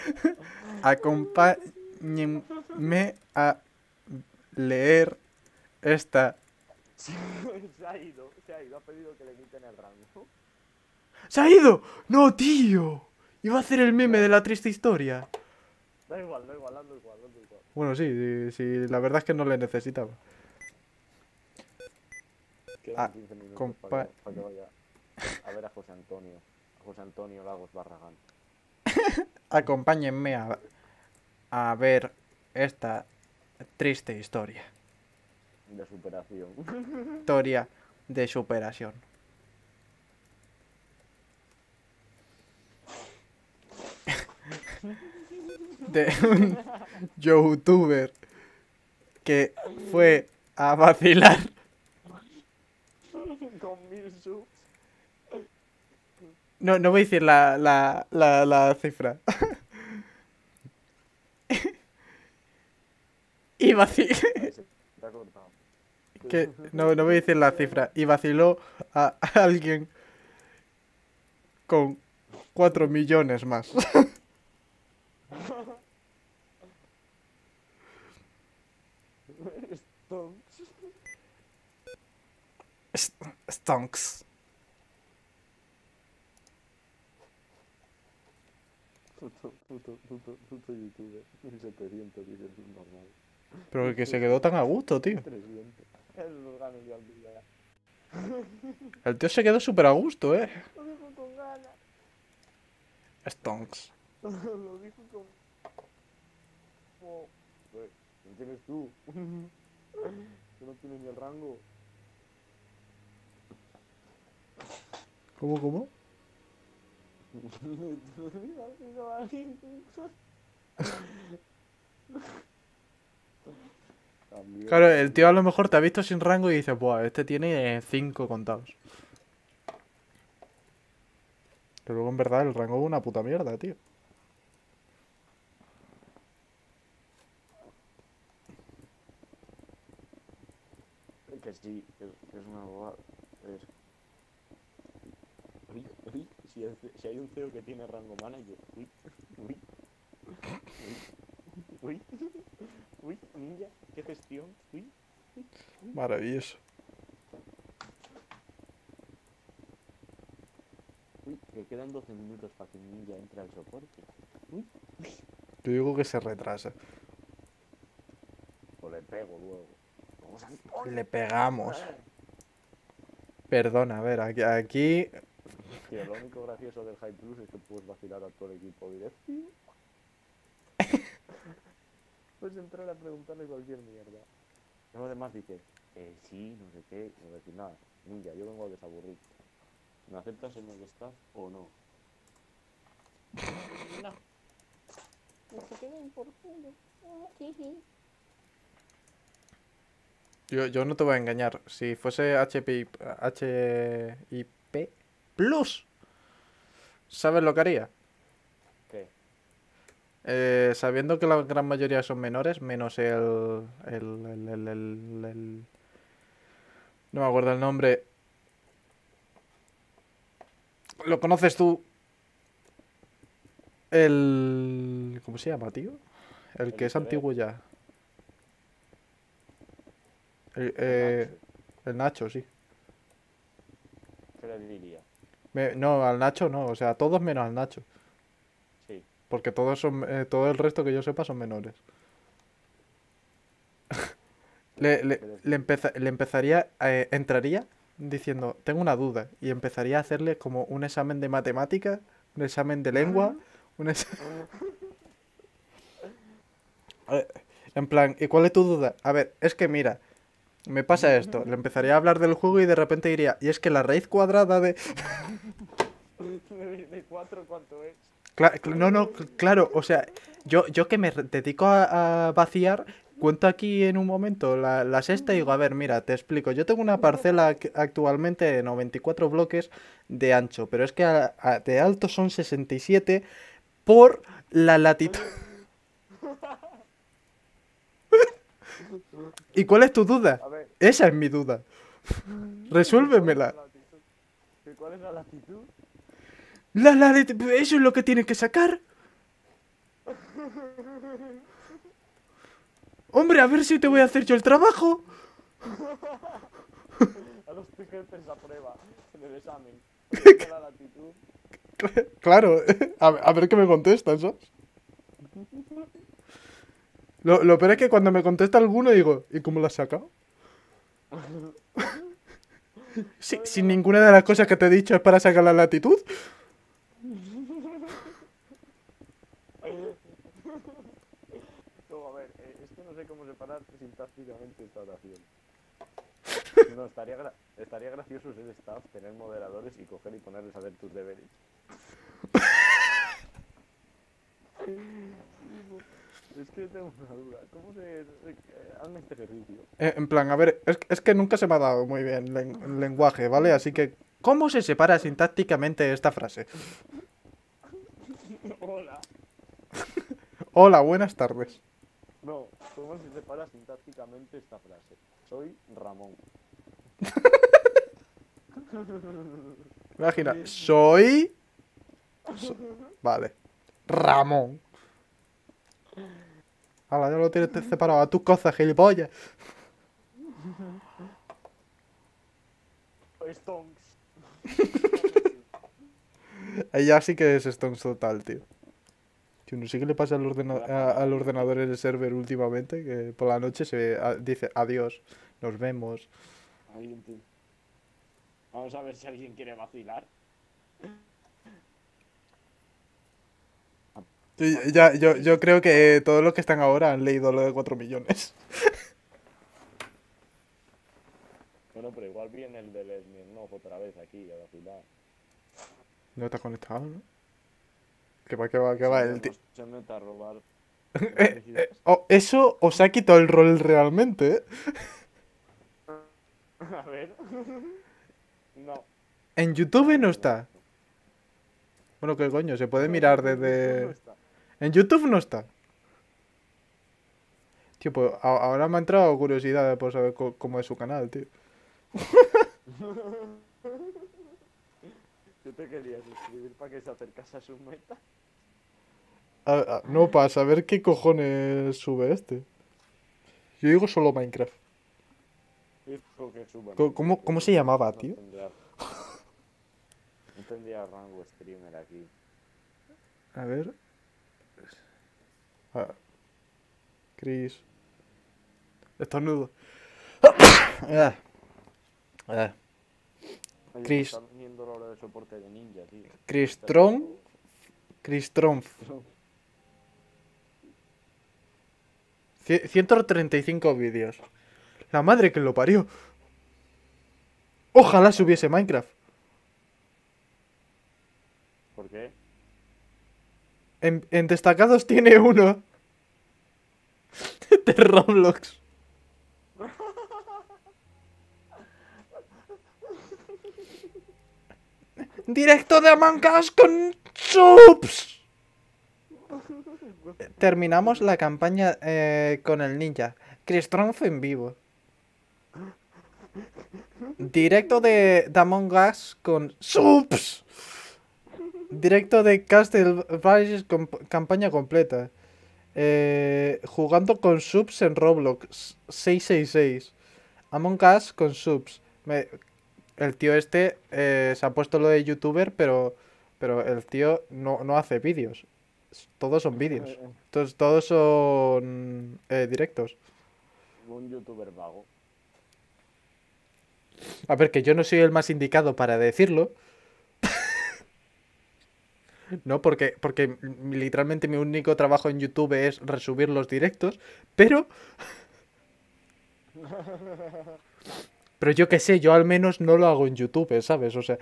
Acompáñenme a leer esta... Se ha ido, ha pedido que le quiten el rango. ¡Se ha ido! ¡No, tío! Iba a hacer el meme de la triste historia. Da igual, hazlo igual. Bueno, sí, la verdad es que no le necesitaba. Quedan 15 minutos para que vaya a ver a José Antonio. A José Antonio Lagos Barragán. Acompáñenme a ver esta triste historia. De superación. Historia de superación. De un youtuber que fue a vacilar. Con 1000 subs. No voy a decir la cifra. Y vaciló. No voy a decir la cifra. Y vaciló a alguien con 4 millones más. Stonks. Puto youtuber. 1700 dice es normal. Pero que se quedó tan a gusto, tío. 300. Eso gano yo al día. El tío se quedó súper a gusto, Lo dijo con ganas. Stonks. Lo dijo como... ¿Quién tienes tú? Que no tienes ni el rango. ¿Cómo? También. Claro, el tío a lo mejor te ha visto sin rango y dice, buah, este tiene 5 contados. Pero luego en verdad el rango es una puta mierda, tío. Que sí, que es una bobada. Es... Uy, si hay un CEO que tiene rango manager. Uy, ninja, qué gestión. Maravilloso. Que quedan 12 minutos para que ninja entre al soporte. Yo digo que se retrasa. O le pego luego. Vamos a... Le pegamos. Perdona, a ver, aquí... Tío, lo único gracioso del High Plus es que puedes vacilar a todo el equipo directivo. Puedes entrar a preguntarle cualquier mierda. Luego además dices, sí, no sé qué, no decir nada. Ninja, yo vengo a desaburrir. ¿Me aceptas en el staff o no? No. No se queden por culo. Yo no te voy a engañar. Si fuese HIP Plus, ¿sabes lo que haría? ¿Qué? Sabiendo que la gran mayoría son menores, menos no me acuerdo el nombre. ¿Lo conoces tú? ¿Cómo se llama, tío? El que es iceberg. antiguo ya. Nacho. El Nacho, sí. ¿Qué le diría? No, al Nacho no, o sea, todos menos al Nacho. Sí. Porque todos son, todo el resto que yo sepa son menores. Le empezaría, entraría diciendo, tengo una duda, y empezaría a hacerle como un examen de matemática, un examen de lengua, en plan, ¿y cuál es tu duda? A ver, es que mira, me pasa esto, le empezaría a hablar del juego y de repente diría, y es que la raíz cuadrada de... ¿De 4 cuánto es? No, claro, o sea, yo que me dedico a vaciar, cuento aquí en un momento la sexta y digo, a ver, mira, te explico, yo tengo una parcela actualmente de 94 bloques de ancho, pero es que de alto son 67 por la latitud. ¿Y cuál es tu duda? A ver, Esa es mi duda. Resuélvemela. ¿cuál es la latitud? Eso es lo que tienes que sacar. Hombre, a ver si te voy a hacer yo el trabajo. A los piquetes a prueba en el examen. ¿Cuál es la latitud? Claro, a ver qué me contestan, ¿sabes? Lo peor es que cuando me contesta alguno digo, ¿y cómo lo has sacado? Sin ninguna de las cosas que te he dicho es para sacar la latitud. No, a ver, es que no sé cómo separar sintácticamente esta oración. No, estaría gracioso ser staff, tener moderadores y coger y ponerles a hacer tus deberes. Es que tengo una duda. ¿Cómo se...? Hazme este ejercicio. En plan, a ver, es que nunca se me ha dado muy bien el lenguaje, ¿vale? Así que, ¿cómo se separa sintácticamente esta frase? Hola. Hola, buenas tardes. No, ¿cómo se separa sintácticamente esta frase? Soy Ramón. Imagina, soy... Vale. Ramón. Hala, ya lo tienes separado a tus cosas, gilipollas. Stonks. Ella sí que es Stones total, tío. Tío, no sé qué le pasa al ordenador en el server últimamente, que por la noche dice adiós, nos vemos. Vamos a ver si alguien quiere vacilar. Yo creo que todos los que están ahora han leído lo de 4 millones. Bueno, pero igual viene el del Smirnoff otra vez aquí a vacilar. No está conectado, ¿no? Que va el tío. Se mete a robar. Eso os ha quitado el rol realmente, ¿eh? A ver. No. En YouTube no está. Bueno, ¿qué coño? Se puede mirar desde... En YouTube no está. Tío, pues ahora me ha entrado curiosidad por saber cómo es su canal, tío. ¿Tú te querías suscribir para que se acercase a su meta? No, para saber qué cojones sube este. Yo digo solo Minecraft. ¿Cómo se llamaba, tío? No tendría rango streamer aquí. A ver. Chris. Estornudo. Oye, Chris. Está viniendo la hora de soporte de ninja, tío. Chris Trump. 135 vídeos. La madre que lo parió. Ojalá subiese Minecraft. ¿Por qué? En destacados tiene uno. De Roblox. Directo de Among Us con subs. Terminamos la campaña con el ninja. Chris Trump en vivo. Directo de Among Us con subs. Directo de Castle con campaña completa. Jugando con subs en Roblox 666. Among Us con subs. El tío este se ha puesto lo de youtuber, pero el tío no hace vídeos. Todos son vídeos. Todos son directos. Un youtuber vago. A ver, que yo no soy el más indicado para decirlo. No, porque literalmente mi único trabajo en YouTube es resubir los directos. Pero yo qué sé, yo al menos no lo hago en YouTube, ¿sabes? O sea,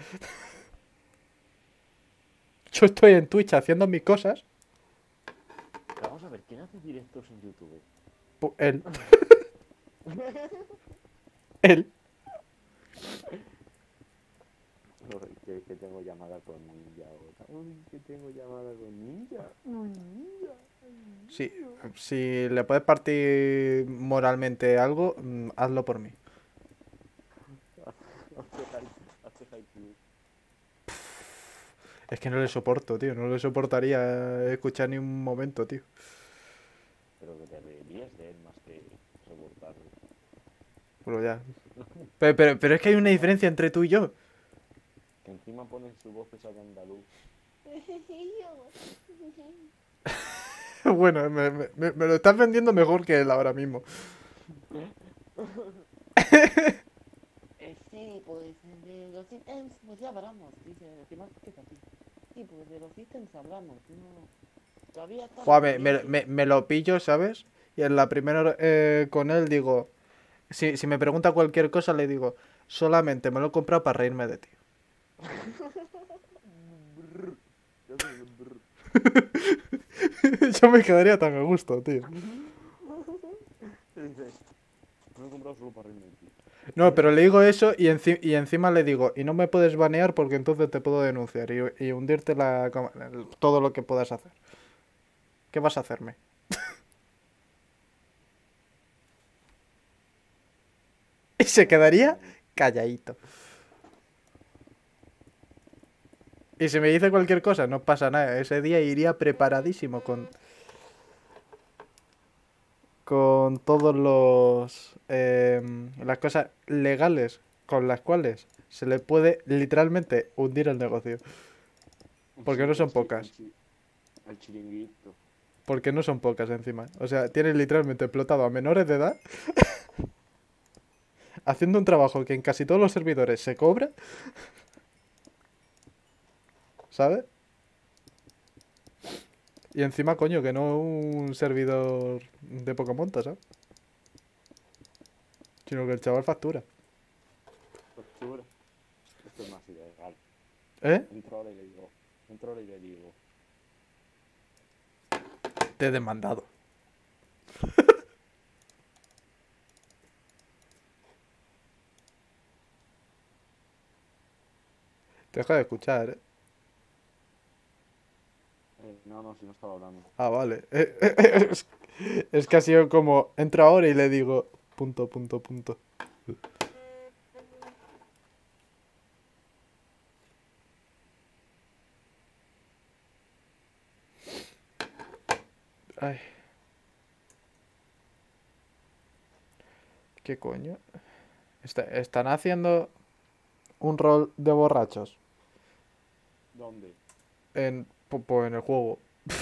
yo estoy en Twitch haciendo mis cosas. Pero vamos a ver, ¿quién hace directos en YouTube? Él. Él. Que tengo llamada con Ninja ahora. Uy, que tengo llamada con Ninja. Uy, Ninja. Sí, si le puedes partir moralmente algo, hazlo por mí. Hazte hype. Es que no le soporto, tío. No le soportaría escuchar ni un momento, tío. Pero que te reirías de él más que soportarlo. Bueno, ya. Pero es que hay una diferencia entre tú y yo. Que encima ponen su voz esa de andaluz. Bueno, me lo estás vendiendo mejor que él ahora mismo. Sí, pues de los ítems, pues ya hablamos. Dice, encima que es así. Sí, pues de los ítems hablamos. No. Todavía está. Joder, me lo pillo, ¿sabes? Y en la primera con él digo. Si me pregunta cualquier cosa, le digo. Solamente me lo he comprado para reírme de ti. Yo me quedaría tan a gusto, tío. Me lo he comprado solo para reírme de ti. No, pero le digo eso y encima le digo, y no me puedes banear porque entonces te puedo denunciar y hundirte todo lo que puedas hacer. ¿Qué vas a hacerme? Y se quedaría calladito. Y si me dice cualquier cosa, no pasa nada. Ese día iría preparadísimo con todos las cosas legales con las cuales se le puede literalmente hundir el negocio. Porque no son pocas. El chiringuito. Porque no son pocas encima. O sea, tienes literalmente explotado a menores de edad haciendo un trabajo que en casi todos los servidores se cobra, ¿sabes? Y encima, coño, que no un servidor de poca monta, ¿sabes? Sino que el chaval factura. Factura. Esto es más ilegal. ¿Eh? Entro ahora y le digo. Entro ahora y le digo. Te he demandado. Te dejo de escuchar, ¿eh? No, si no estaba hablando. Ah, vale. Es que ha sido como, entro ahora y le digo, punto, punto, punto. Ay. ¿Qué coño? ¿Están haciendo un rol de borrachos ¿Dónde? en el juego?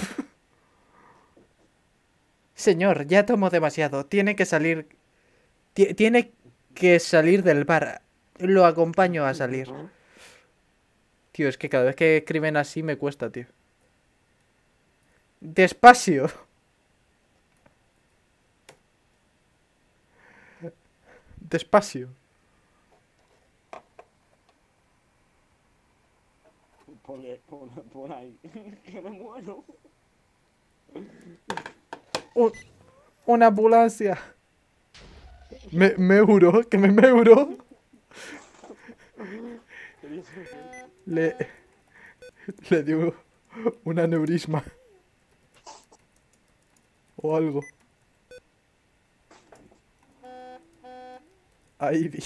Señor, ya tomo demasiado. Tiene que salir. Tiene que salir del bar. Lo acompaño a salir. Tío, es que cada vez que escriben así me cuesta, tío. Despacio. Despacio. Pon ahí. Que me muero. Una ambulancia. Me euro, que me euro. Le dio un aneurisma. O algo. A Ivy.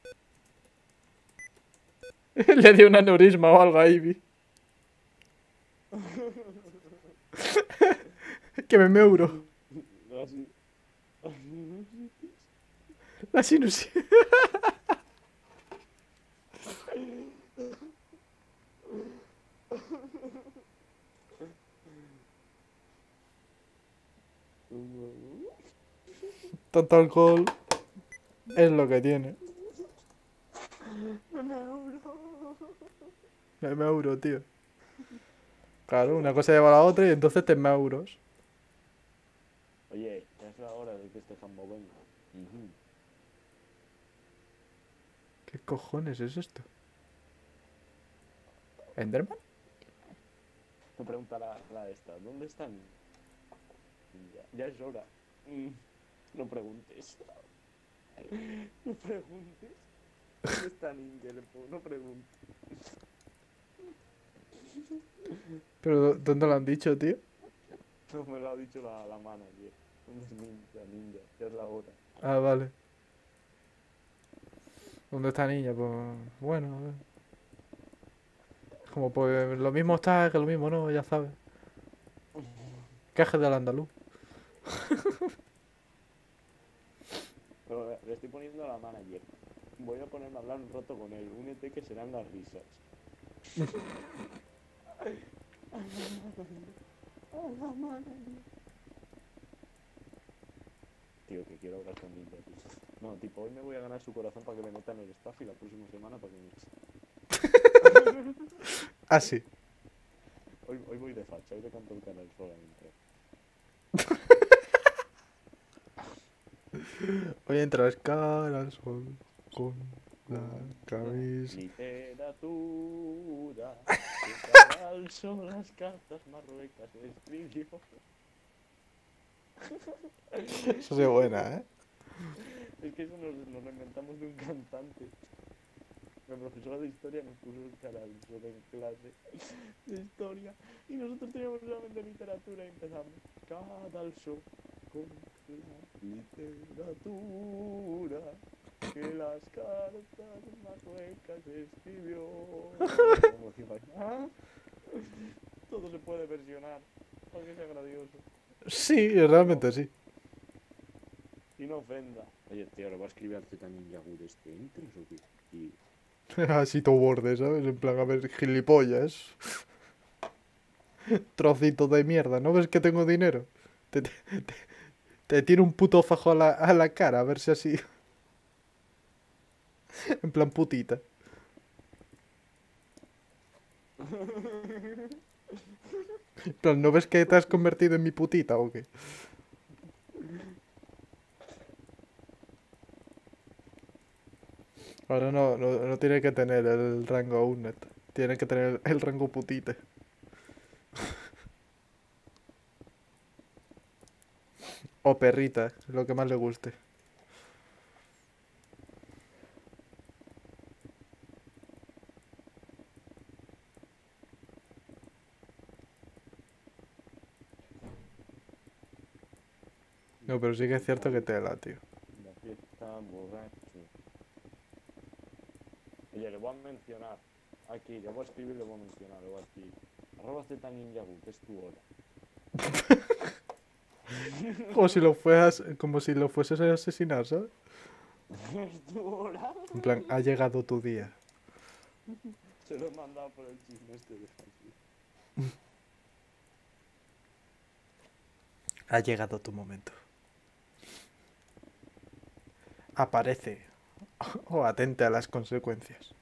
Le dio un aneurisma o algo a Ivy. Que me euro. La sinusitis. Tanto alcohol es lo que tiene. Me euro, tío. Claro, una cosa lleva a la otra y entonces te me euros. Oye, ya es la hora de que este jambo venga. ¿Qué cojones es esto? ¿Enderman? Me pregunta la esta. ¿Dónde están? Ya es hora. No preguntes. No preguntes. ¿Dónde está Ninja? No preguntes. ¿Pero dónde lo han dicho, tío? No me lo ha dicho la manager. ¿Dónde es Ninja? Ya es la hora. Ah, vale. ¿Dónde está niña? Pues bueno, a ver. Como pues lo mismo está que lo mismo no, ya sabes. Cajes del andaluz. Pero le estoy poniendo a la manager. Voy a ponerme a hablar un rato con él. Únete que serán las risas. Tío, que quiero hablar con Ninja, tío. No, tipo, hoy me voy a ganar su corazón para que me meta en el staff y la próxima semana para que me eche. Ah, sí. Hoy voy de facha, hoy le canto el canal solamente. Hoy entras cara al sol con la camisa. Literatura. Que al sol las cartas marruecas escribió. Eso es buena, ¿eh? Es que eso nos lo inventamos de un cantante. La profesora de historia nos puso el canal solo en clase de historia y nosotros teníamos solamente literatura y empezamos cada al sol con la literatura que las cartas marruecas escribió. Todo se puede versionar para que sea gracioso Sí, realmente sí. y no ofenda. Oye, tío, lo va a escribir al Z Ninja Good este entres o qué. Y Así todo borde, ¿sabes? En plan, a ver, gilipollas. Trocito de mierda, ¿no ves que tengo dinero? Te tiro un puto fajo a la cara, a ver si así. En plan putita. En plan, ¿no ves que te has convertido en mi putita o qué? Ahora no tiene que tener el rango Unet. Tiene que tener el rango putite. O perrita, lo que más le guste. No, pero sí que es cierto que tela, tío. La fiesta, borracho. Oye, le voy a mencionar. Aquí, le voy a escribir y le voy a mencionar. Le voy a escribir. @zninjagu, que es tu hora. Como si lo fueses a asesinar, ¿sabes? ¿Es tu hora? En plan, ha llegado tu día. Se lo he mandado por el chisme este de Francis. Ha llegado tu momento. Aparece. O atente a las consecuencias.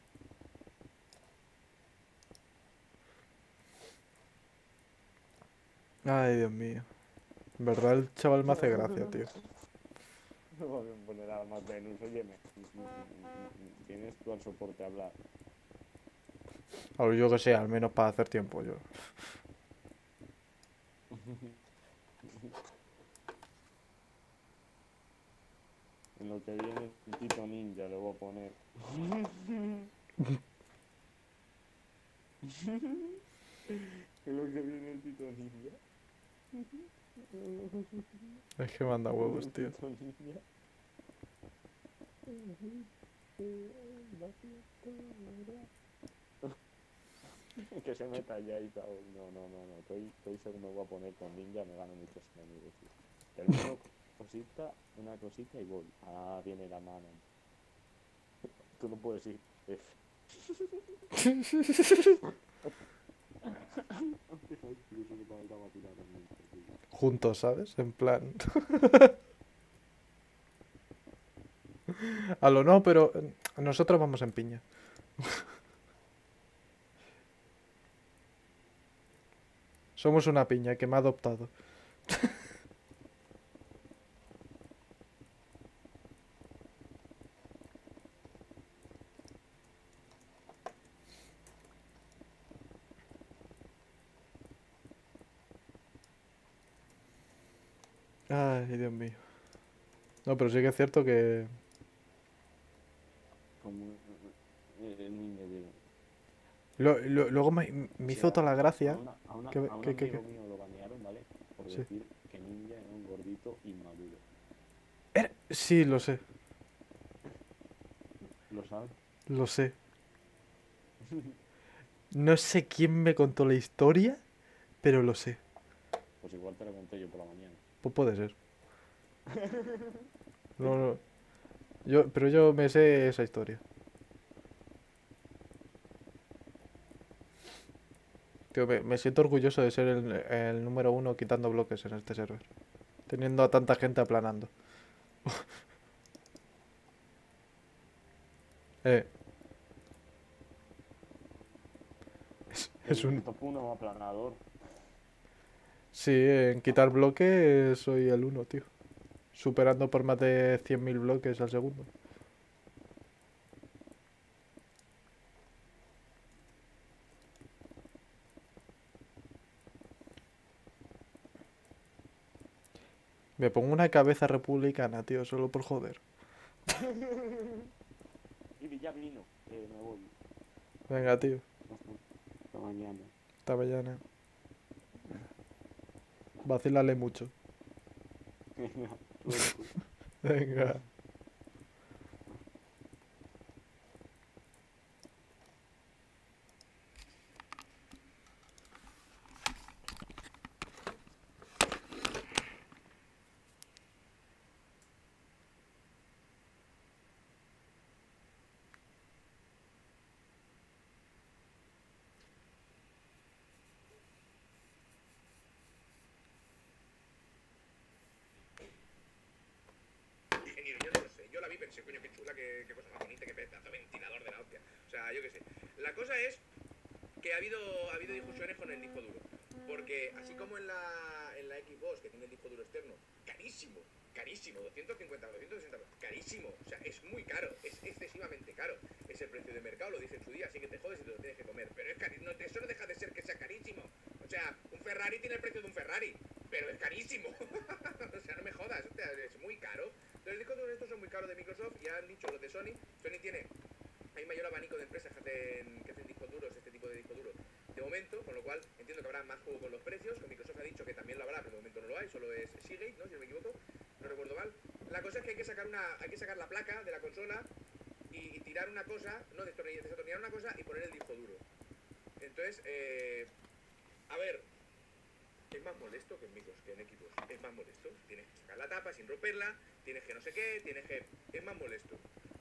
Ay, Dios mío. En verdad el chaval me hace gracia, tío. No voy a poner nada más Venus. Óyeme, tienes tú al soporte a hablar. O yo que sé, al menos para hacer tiempo yo. En lo que viene el Tito Ninja le voy a poner. En lo que viene el Tito Ninja. Es que manda huevos, tío. Tito Ninja. Que se meta ya y tal. No. Estoy seguro me voy a poner con Ninja, me gano muchos enemigos. Tío. Termino una cosita y voy. Ah, viene la mano. Tú no puedes ir. Juntos, ¿sabes? En plan. A lo no, pero nosotros vamos en piña. Somos una piña que me ha adoptado. Ay, Dios mío. No, pero sí que es cierto que... Como Ninja, digo. Luego me hizo toda la gracia. A un ¿Qué? amigo mío lo banearon, ¿vale? Por Sí. decir que Ninja era un gordito inmaduro. Sí, lo sé. ¿Lo sabes? Lo sé. No sé quién me contó la historia, pero lo sé. Pues igual te lo conté yo por la mañana. Pues puede ser. No. Pero yo me sé esa historia. Tío, me siento orgulloso de ser el número uno quitando bloques en este server. Teniendo a tanta gente aplanando. Eh. Es un... Top 1 aplanador. Sí, en quitar bloques soy el uno, tío. Superando por más de 100.000 bloques al segundo. Me pongo una cabeza republicana, tío, solo por joder. Y ya vino. Me voy. Venga, tío. Hasta mañana. Hasta mañana. Vacílale mucho. Venga. pensé, coño, qué chula, qué cosa más bonita, qué pedazo ventilador de la hostia. O sea, yo qué sé. La cosa es que ha habido discusiones con el disco duro. Porque así como en la Xbox, que tiene el disco duro externo, carísimo, carísimo, 250, 260, carísimo, o sea, es muy caro, es excesivamente caro. Es el precio de mercado, lo dije en su día, así que te jodes y te lo tienes que comer. Pero es carísimo, no, eso no deja de ser que sea carísimo. O sea, un Ferrari tiene el precio de un Ferrari, pero es carísimo. O sea, no me jodas, o sea, es muy caro. Los discos duros estos son muy caros de Microsoft, ya han dicho los de Sony. Sony tiene, hay mayor abanico de empresas que hacen discos duros, este tipo de discos duros, de momento, con lo cual entiendo que habrá más juego con los precios. Con Microsoft ha dicho que también lo habrá, pero de momento no lo hay, solo es Seagate, ¿no? Si no me equivoco, no recuerdo mal. La cosa es que hay que sacar la placa de la consola y tirar una cosa, no, desatornillar una cosa y poner el disco duro. Entonces, a ver, es más molesto que en equipos, es más molesto. Tienes que sacar la tapa sin romperla, tienes que no sé qué, es más molesto.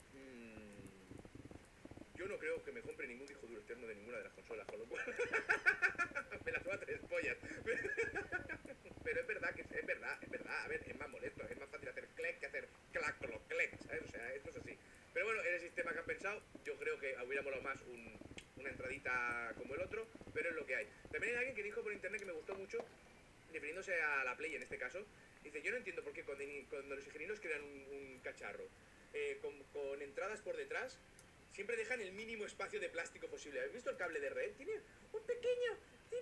Yo no creo que me compre ningún disco duro externo de ninguna de las consolas, con lo cual me las va a 3 pollas. Pero es verdad que es verdad. A ver, es más molesto, es más fácil hacer click que hacer clac con los clicks, ¿sabes? O sea, esto es así. Pero bueno, en el sistema que han pensado, yo creo que hubiera molado más una entradita como el otro, pero es lo que hay. También hay alguien que dijo por internet que me gustó mucho, refiriéndose a la Play en este caso, dice, yo no entiendo por qué cuando los ingenieros crean un cacharro con entradas por detrás, siempre dejan el mínimo espacio de plástico posible. ¿Habéis visto el cable de red? Tiene un pequeño...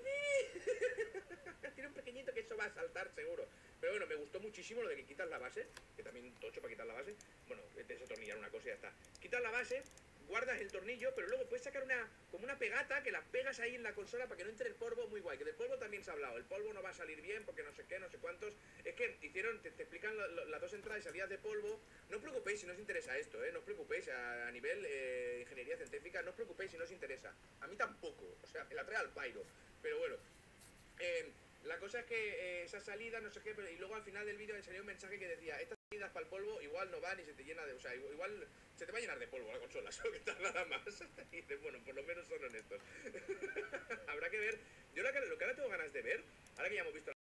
Tiene un pequeñito que eso va a saltar seguro. Pero bueno, me gustó muchísimo lo de que quitas la base, que también tocho para quitar la base. Bueno, desatornillar una cosa y ya está. Quitas la base, guardas el tornillo, pero luego puedes sacar como una pegata que la pegas ahí en la consola para que no entre el polvo. Muy guay, que del polvo también se ha hablado. El polvo no va a salir bien porque no sé qué, no sé cuántos. Es que te explican las dos entradas y salidas de polvo. No os preocupéis si no os interesa esto, no os preocupéis a nivel ingeniería científica, no os preocupéis si no os interesa. A mí tampoco, o sea, me la trae al pairo. Pero bueno, la cosa es que esa salida, no sé qué, y luego al final del vídeo salió un mensaje que decía, estas salidas para el polvo igual no van y se te llena de, o sea, igual se te va a llenar de polvo la consola, solo que tal nada más. Y dices, bueno, por lo menos son honestos. Habrá que ver. Yo lo que ahora tengo ganas de ver, ahora que ya hemos visto